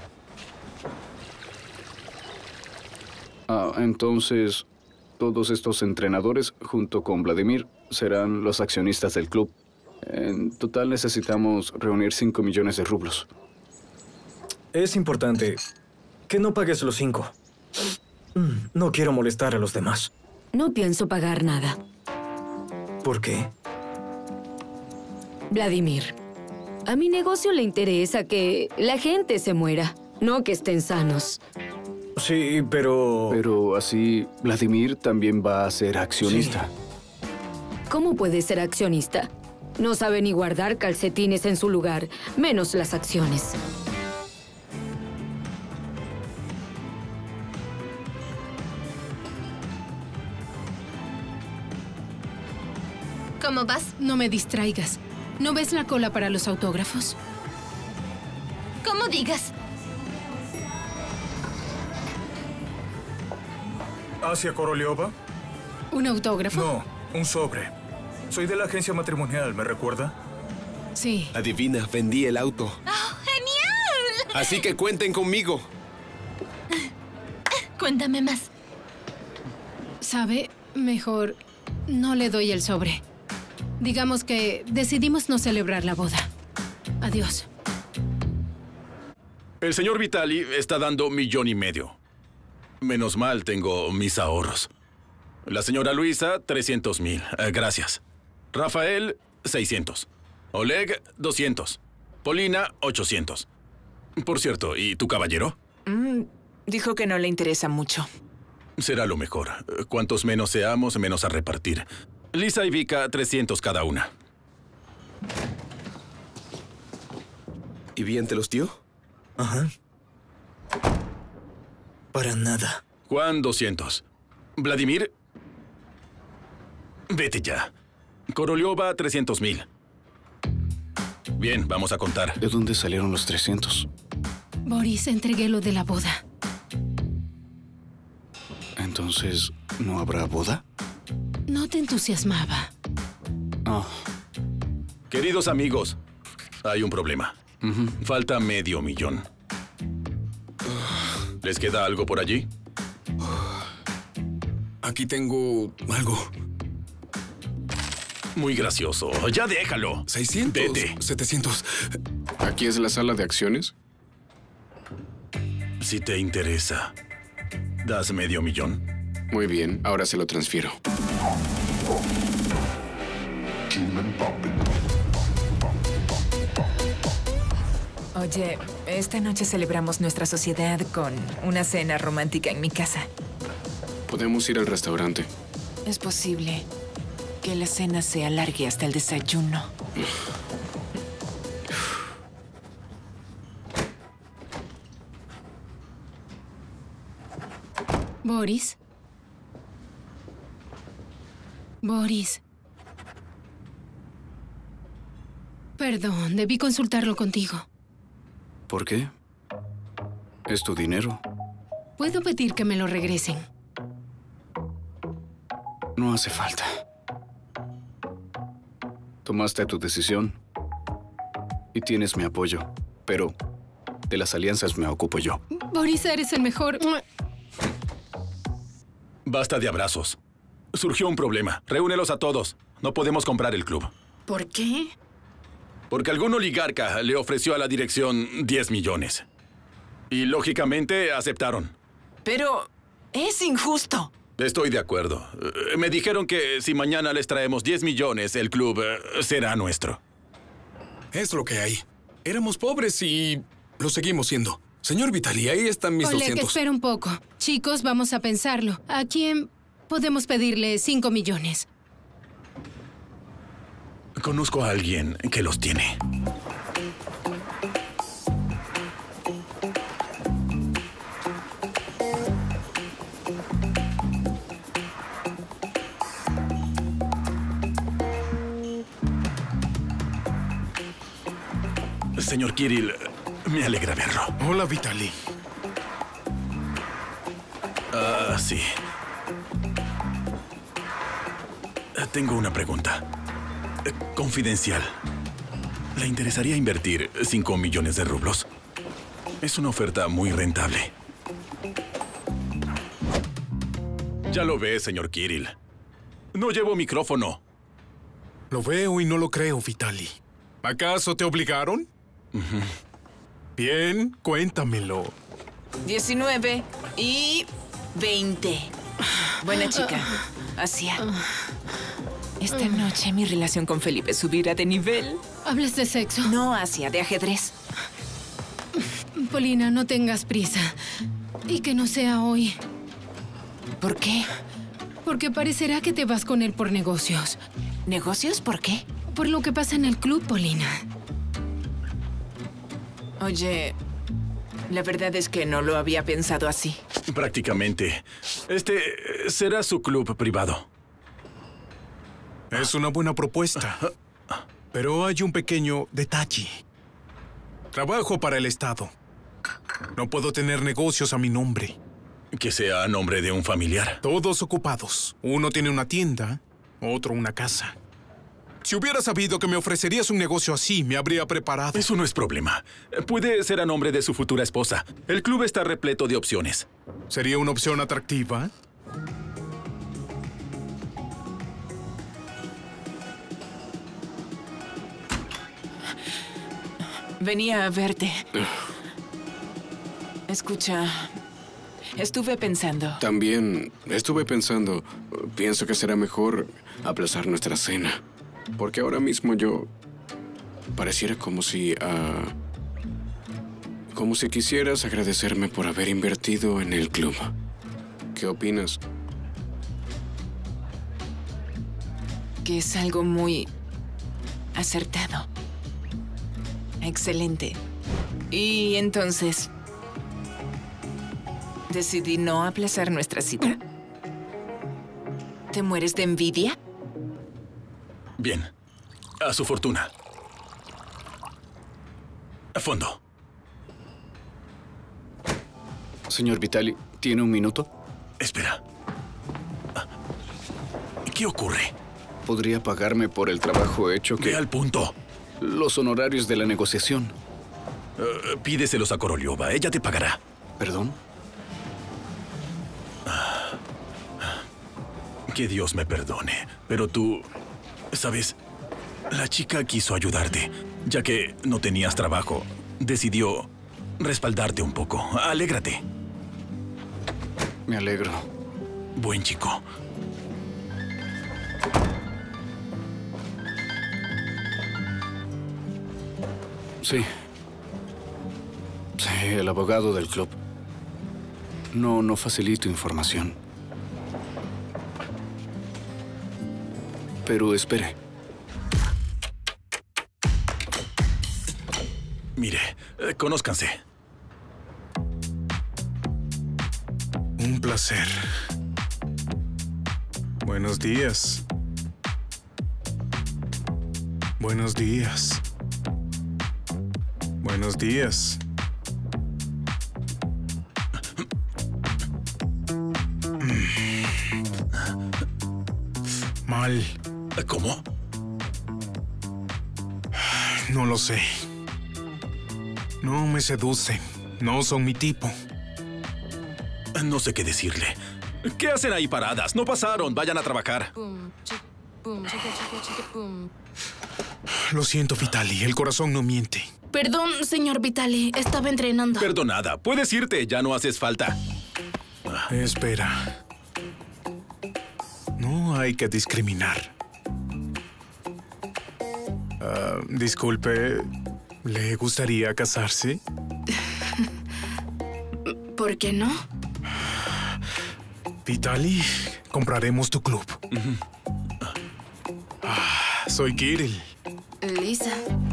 Entonces, todos estos entrenadores, junto con Vladimir, serán los accionistas del club. En total necesitamos reunir 5 millones de rublos. Es importante que no pagues los 5. No quiero molestar a los demás. No pienso pagar nada. ¿Por qué? Vladimir, a mi negocio le interesa que la gente se muera, no que estén sanos. Sí, pero... Pero así, Vladimir también va a ser accionista. Sí. ¿Cómo puede ser accionista? No sabe ni guardar calcetines en su lugar, menos las acciones. ¿Cómo vas? No me distraigas. ¿No ves la cola para los autógrafos? ¿Cómo digas? ¿Hacia Koroleova? ¿Un autógrafo? No, un sobre. Soy de la agencia matrimonial, ¿me recuerda? Sí. Adivina, vendí el auto. ¡Oh, genial! Así que cuenten conmigo. Cuéntame más. ¿Sabe? Mejor no le doy el sobre. Digamos que decidimos no celebrar la boda. Adiós. El señor Vitali está dando $1,500,000. Menos mal tengo mis ahorros. La señora Luisa, 300,000. Gracias. Rafael, 600. Oleg, 200. Polina, 800. Por cierto, ¿y tu caballero? Dijo que no le interesa mucho. Será lo mejor. Cuantos menos seamos, menos a repartir. Lisa y Vika, 300 cada una. ¿Y bien te los dio? Ajá. Para nada. Juan, 200. Vladimir, vete ya. Koroleova, 300,000. Bien, vamos a contar. ¿De dónde salieron los 300? Boris, entregué lo de la boda. Entonces, ¿no habrá boda? No te entusiasmaba. Oh. Queridos amigos, hay un problema. Falta $500,000. ¿Les queda algo por allí? Aquí tengo algo. Muy gracioso. Ya déjalo. 600. Vete. 700. ¿Aquí es la sala de acciones? Si te interesa, ¿das $500,000? Muy bien, ahora se lo transfiero. Oye, esta noche celebramos nuestra sociedad con una cena romántica en mi casa. Podemos ir al restaurante. Es posible que la cena se alargue hasta el desayuno. Boris. Boris. Perdón, debí consultarlo contigo. ¿Por qué? Es tu dinero. ¿Puedo pedir que me lo regresen? No hace falta. Tomaste tu decisión y tienes mi apoyo, pero de las alianzas me ocupo yo. Boris, eres el mejor. Basta de abrazos. Surgió un problema. Reúnelos a todos. No podemos comprar el club. ¿Por qué? Porque algún oligarca le ofreció a la dirección 10 millones. Y lógicamente aceptaron. Pero es injusto. Estoy de acuerdo. Me dijeron que si mañana les traemos 10 millones, el club será nuestro. Es lo que hay. Éramos pobres y lo seguimos siendo. Señor Vitali, ahí están mis Oleg, 200. espera un poco. Chicos, vamos a pensarlo. ¿A quién podemos pedirle 5 millones? Conozco a alguien que los tiene. Señor Kirill, me alegra verlo. Hola, Vitali. Sí. Tengo una pregunta. Confidencial. ¿Le interesaría invertir 5 millones de rublos? Es una oferta muy rentable. Ya lo ve, señor Kirill. No llevo micrófono. Lo veo y no lo creo, Vitali. ¿Acaso te obligaron? Bien, cuéntamelo. 19 y 20. Buena chica. Asia. Esta noche mi relación con Felipe subirá de nivel. ¿Hablas de sexo? No, Asia, de ajedrez. Polina, no tengas prisa. Y que no sea hoy. ¿Por qué? Porque parecerá que te vas con él por negocios. ¿Negocios? ¿Por qué? Por lo que pasa en el club, Polina. Oye, la verdad es que no lo había pensado así. Prácticamente. Este será su club privado. Es una buena propuesta. Pero hay un pequeño detalle. Trabajo para el Estado. No puedo tener negocios a mi nombre. Que sea a nombre de un familiar. Todos ocupados. Uno tiene una tienda, otro una casa. Si hubiera sabido que me ofrecerías un negocio así, me habría preparado. Eso no es problema. Puede ser a nombre de su futura esposa. El club está repleto de opciones. ¿Sería una opción atractiva? Venía a verte. Escucha, estuve pensando. También estuve pensando, pienso que será mejor aplazar nuestra cena. Porque ahora mismo yo pareciera como si quisieras agradecerme por haber invertido en el club. ¿Qué opinas? Que es algo muy acertado. Excelente. Y entonces decidí no aplazar nuestra cita. ¿Te mueres de envidia? Bien. A su fortuna. A fondo. Señor Vitali, ¿tiene un minuto? Espera. ¿Qué ocurre? ¿Podría pagarme por el trabajo hecho que... Ve al punto. Los honorarios de la negociación. Pídeselos a Koroliova. Ella te pagará. ¿Perdón? Que Dios me perdone. Pero tú... ¿Sabes? La chica quiso ayudarte. Ya que no tenías trabajo, decidió respaldarte un poco. Alégrate. Me alegro. Buen chico. Sí. Sí, el abogado del club. No facilito información. Pero espere. Mire, conózcanse. Un placer. Buenos días. Buenos días. Buenos días. Mal. ¿Cómo? No lo sé. No me seducen. No son mi tipo. No sé qué decirle. ¿Qué hacen ahí paradas? No pasaron. Vayan a trabajar. Lo siento, Vitali. El corazón no miente. Perdón, señor Vitali. Estaba entrenando. Perdonada. Puedes irte. Ya no haces falta. Espera. No hay que discriminar. Disculpe, ¿le gustaría casarse? ¿Por qué no? Vitali, compraremos tu club. Soy Kirill. Lisa.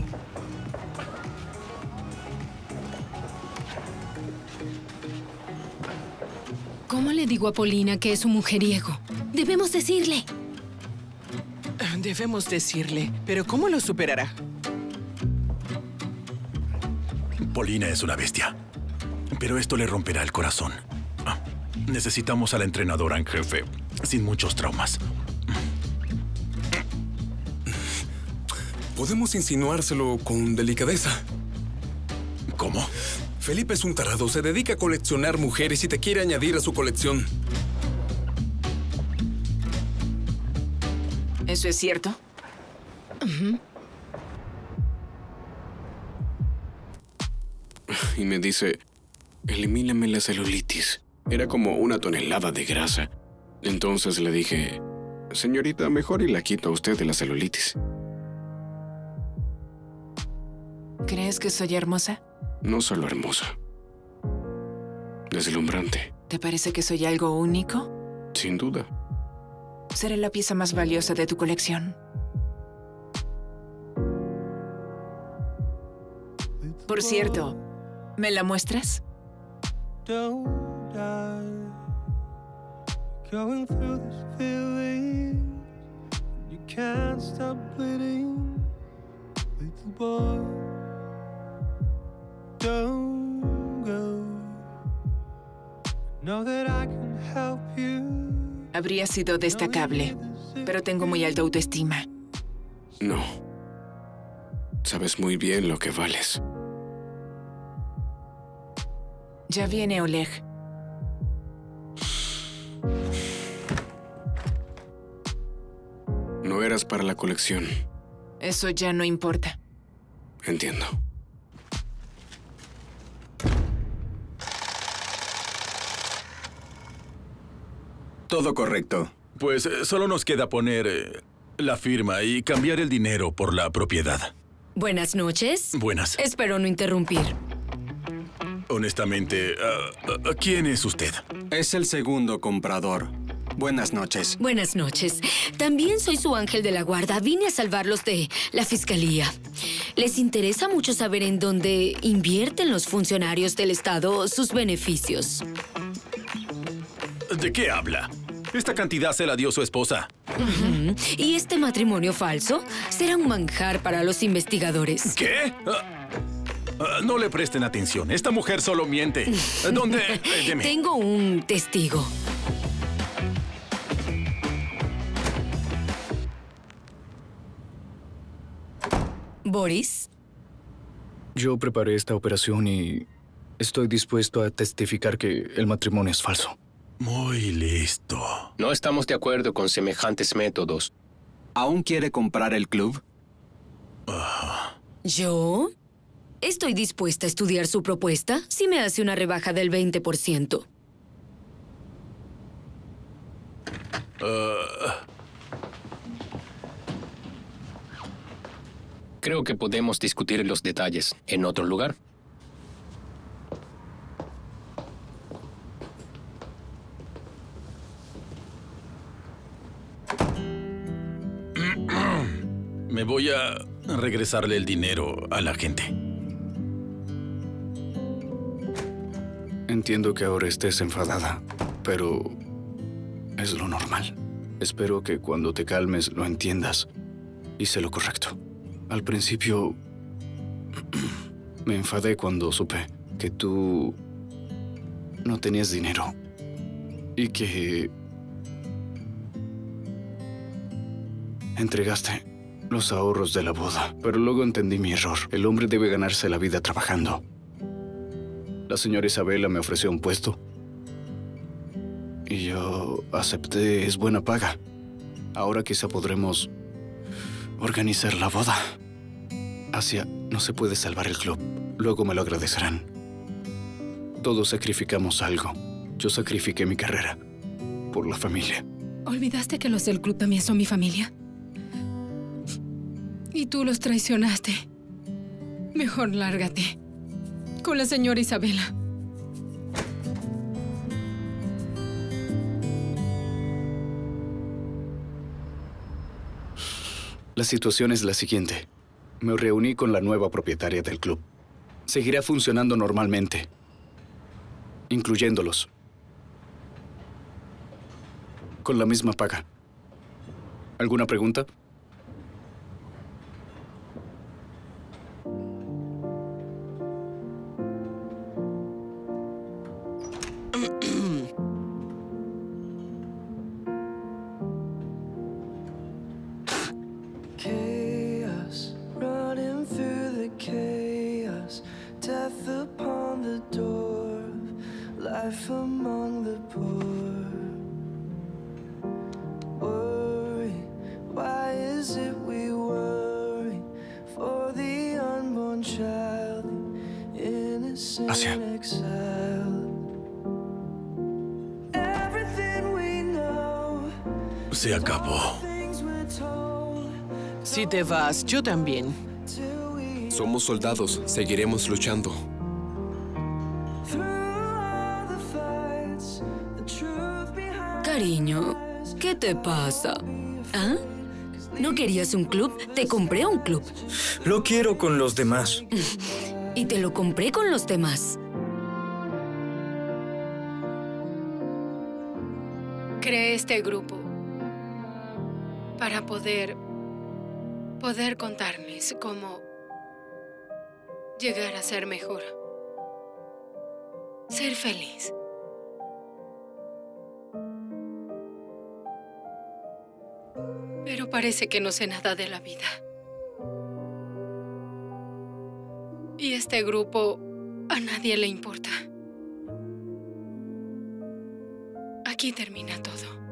¿Cómo le digo a Polina que es un mujeriego? Debemos decirle. Debemos decirle, pero ¿cómo lo superará? Polina es una bestia. Pero esto le romperá el corazón. Necesitamos a la entrenadora en jefe, sin muchos traumas. Podemos insinuárselo con delicadeza. ¿Cómo? Felipe es un tarado, se dedica a coleccionar mujeres y te quiere añadir a su colección. ¿Eso es cierto? Y me dice, elimíname la celulitis. Era como 1 tonelada de grasa. Entonces le dije, señorita, mejor y la quito a usted de la celulitis. ¿Crees que soy hermosa? No solo hermosa. Deslumbrante. ¿Te parece que soy algo único? Sin duda. Seré la pieza más valiosa de tu colección. Por cierto, ¿me la muestras? Going through this feeling, you're can't stop bleeding, little boy. Don't go. Know that I can help you. Habría sido destacable, pero tengo muy alta autoestima. No. Sabes muy bien lo que vales. Ya viene Oleg. No eras para la colección. Eso ya no importa. Entiendo. Todo correcto. Pues solo nos queda poner la firma y cambiar el dinero por la propiedad. Buenas noches. Buenas. Espero no interrumpir. Honestamente, ¿quién es usted? Es el segundo comprador. Buenas noches. Buenas noches. También soy su ángel de la guarda. Vine a salvarlos de la fiscalía. ¿Les interesa mucho saber en dónde invierten los funcionarios del Estado sus beneficios? ¿De qué habla? Esta cantidad se la dio su esposa. ¿Y este matrimonio falso será un manjar para los investigadores? ¿Qué? No le presten atención. Esta mujer solo miente. ¿Dónde? Deme. Tengo un testigo. ¿Boris? Yo preparé esta operación y estoy dispuesto a testificar que el matrimonio es falso. Muy listo. No estamos de acuerdo con semejantes métodos. ¿Aún quiere comprar el club? ¿Yo? Estoy dispuesta a estudiar su propuesta si me hace una rebaja del 20%. Creo que podemos discutir los detalles en otro lugar. Me voy a regresarle el dinero a la gente. Entiendo que ahora estés enfadada, pero es lo normal. Espero que cuando te calmes lo entiendas. Hice lo correcto. Al principio me enfadé cuando supe que tú no tenías dinero y que entregaste los ahorros de la boda. Pero luego entendí mi error. El hombre debe ganarse la vida trabajando. La señora Isabela me ofreció un puesto y yo acepté. Es buena paga. Ahora quizá podremos organizar la boda. Asia, no se puede salvar el club. Luego me lo agradecerán. Todos sacrificamos algo. Yo sacrifiqué mi carrera por la familia. ¿Olvidaste que los del club también son mi familia? Y tú los traicionaste. Mejor lárgate. Con la señora Isabela. La situación es la siguiente. Me reuní con la nueva propietaria del club. Seguirá funcionando normalmente, incluyéndolos, con la misma paga. ¿Alguna pregunta? Chaos, running through the chaos, death upon the door, life among the poor. Worry, why is it we worry for the unborn child, innocent exile? Everything we know, Se acabó. Si te vas, yo también. Somos soldados, seguiremos luchando. Cariño, ¿qué te pasa? ¿Ah? ¿No querías un club? Te compré un club. Lo quiero con los demás. Y te lo compré con los demás. Creé este grupo para poder contarles cómo llegar a ser mejor. Ser feliz. Pero parece que no sé nada de la vida. Y este grupo a nadie le importa. Aquí termina todo.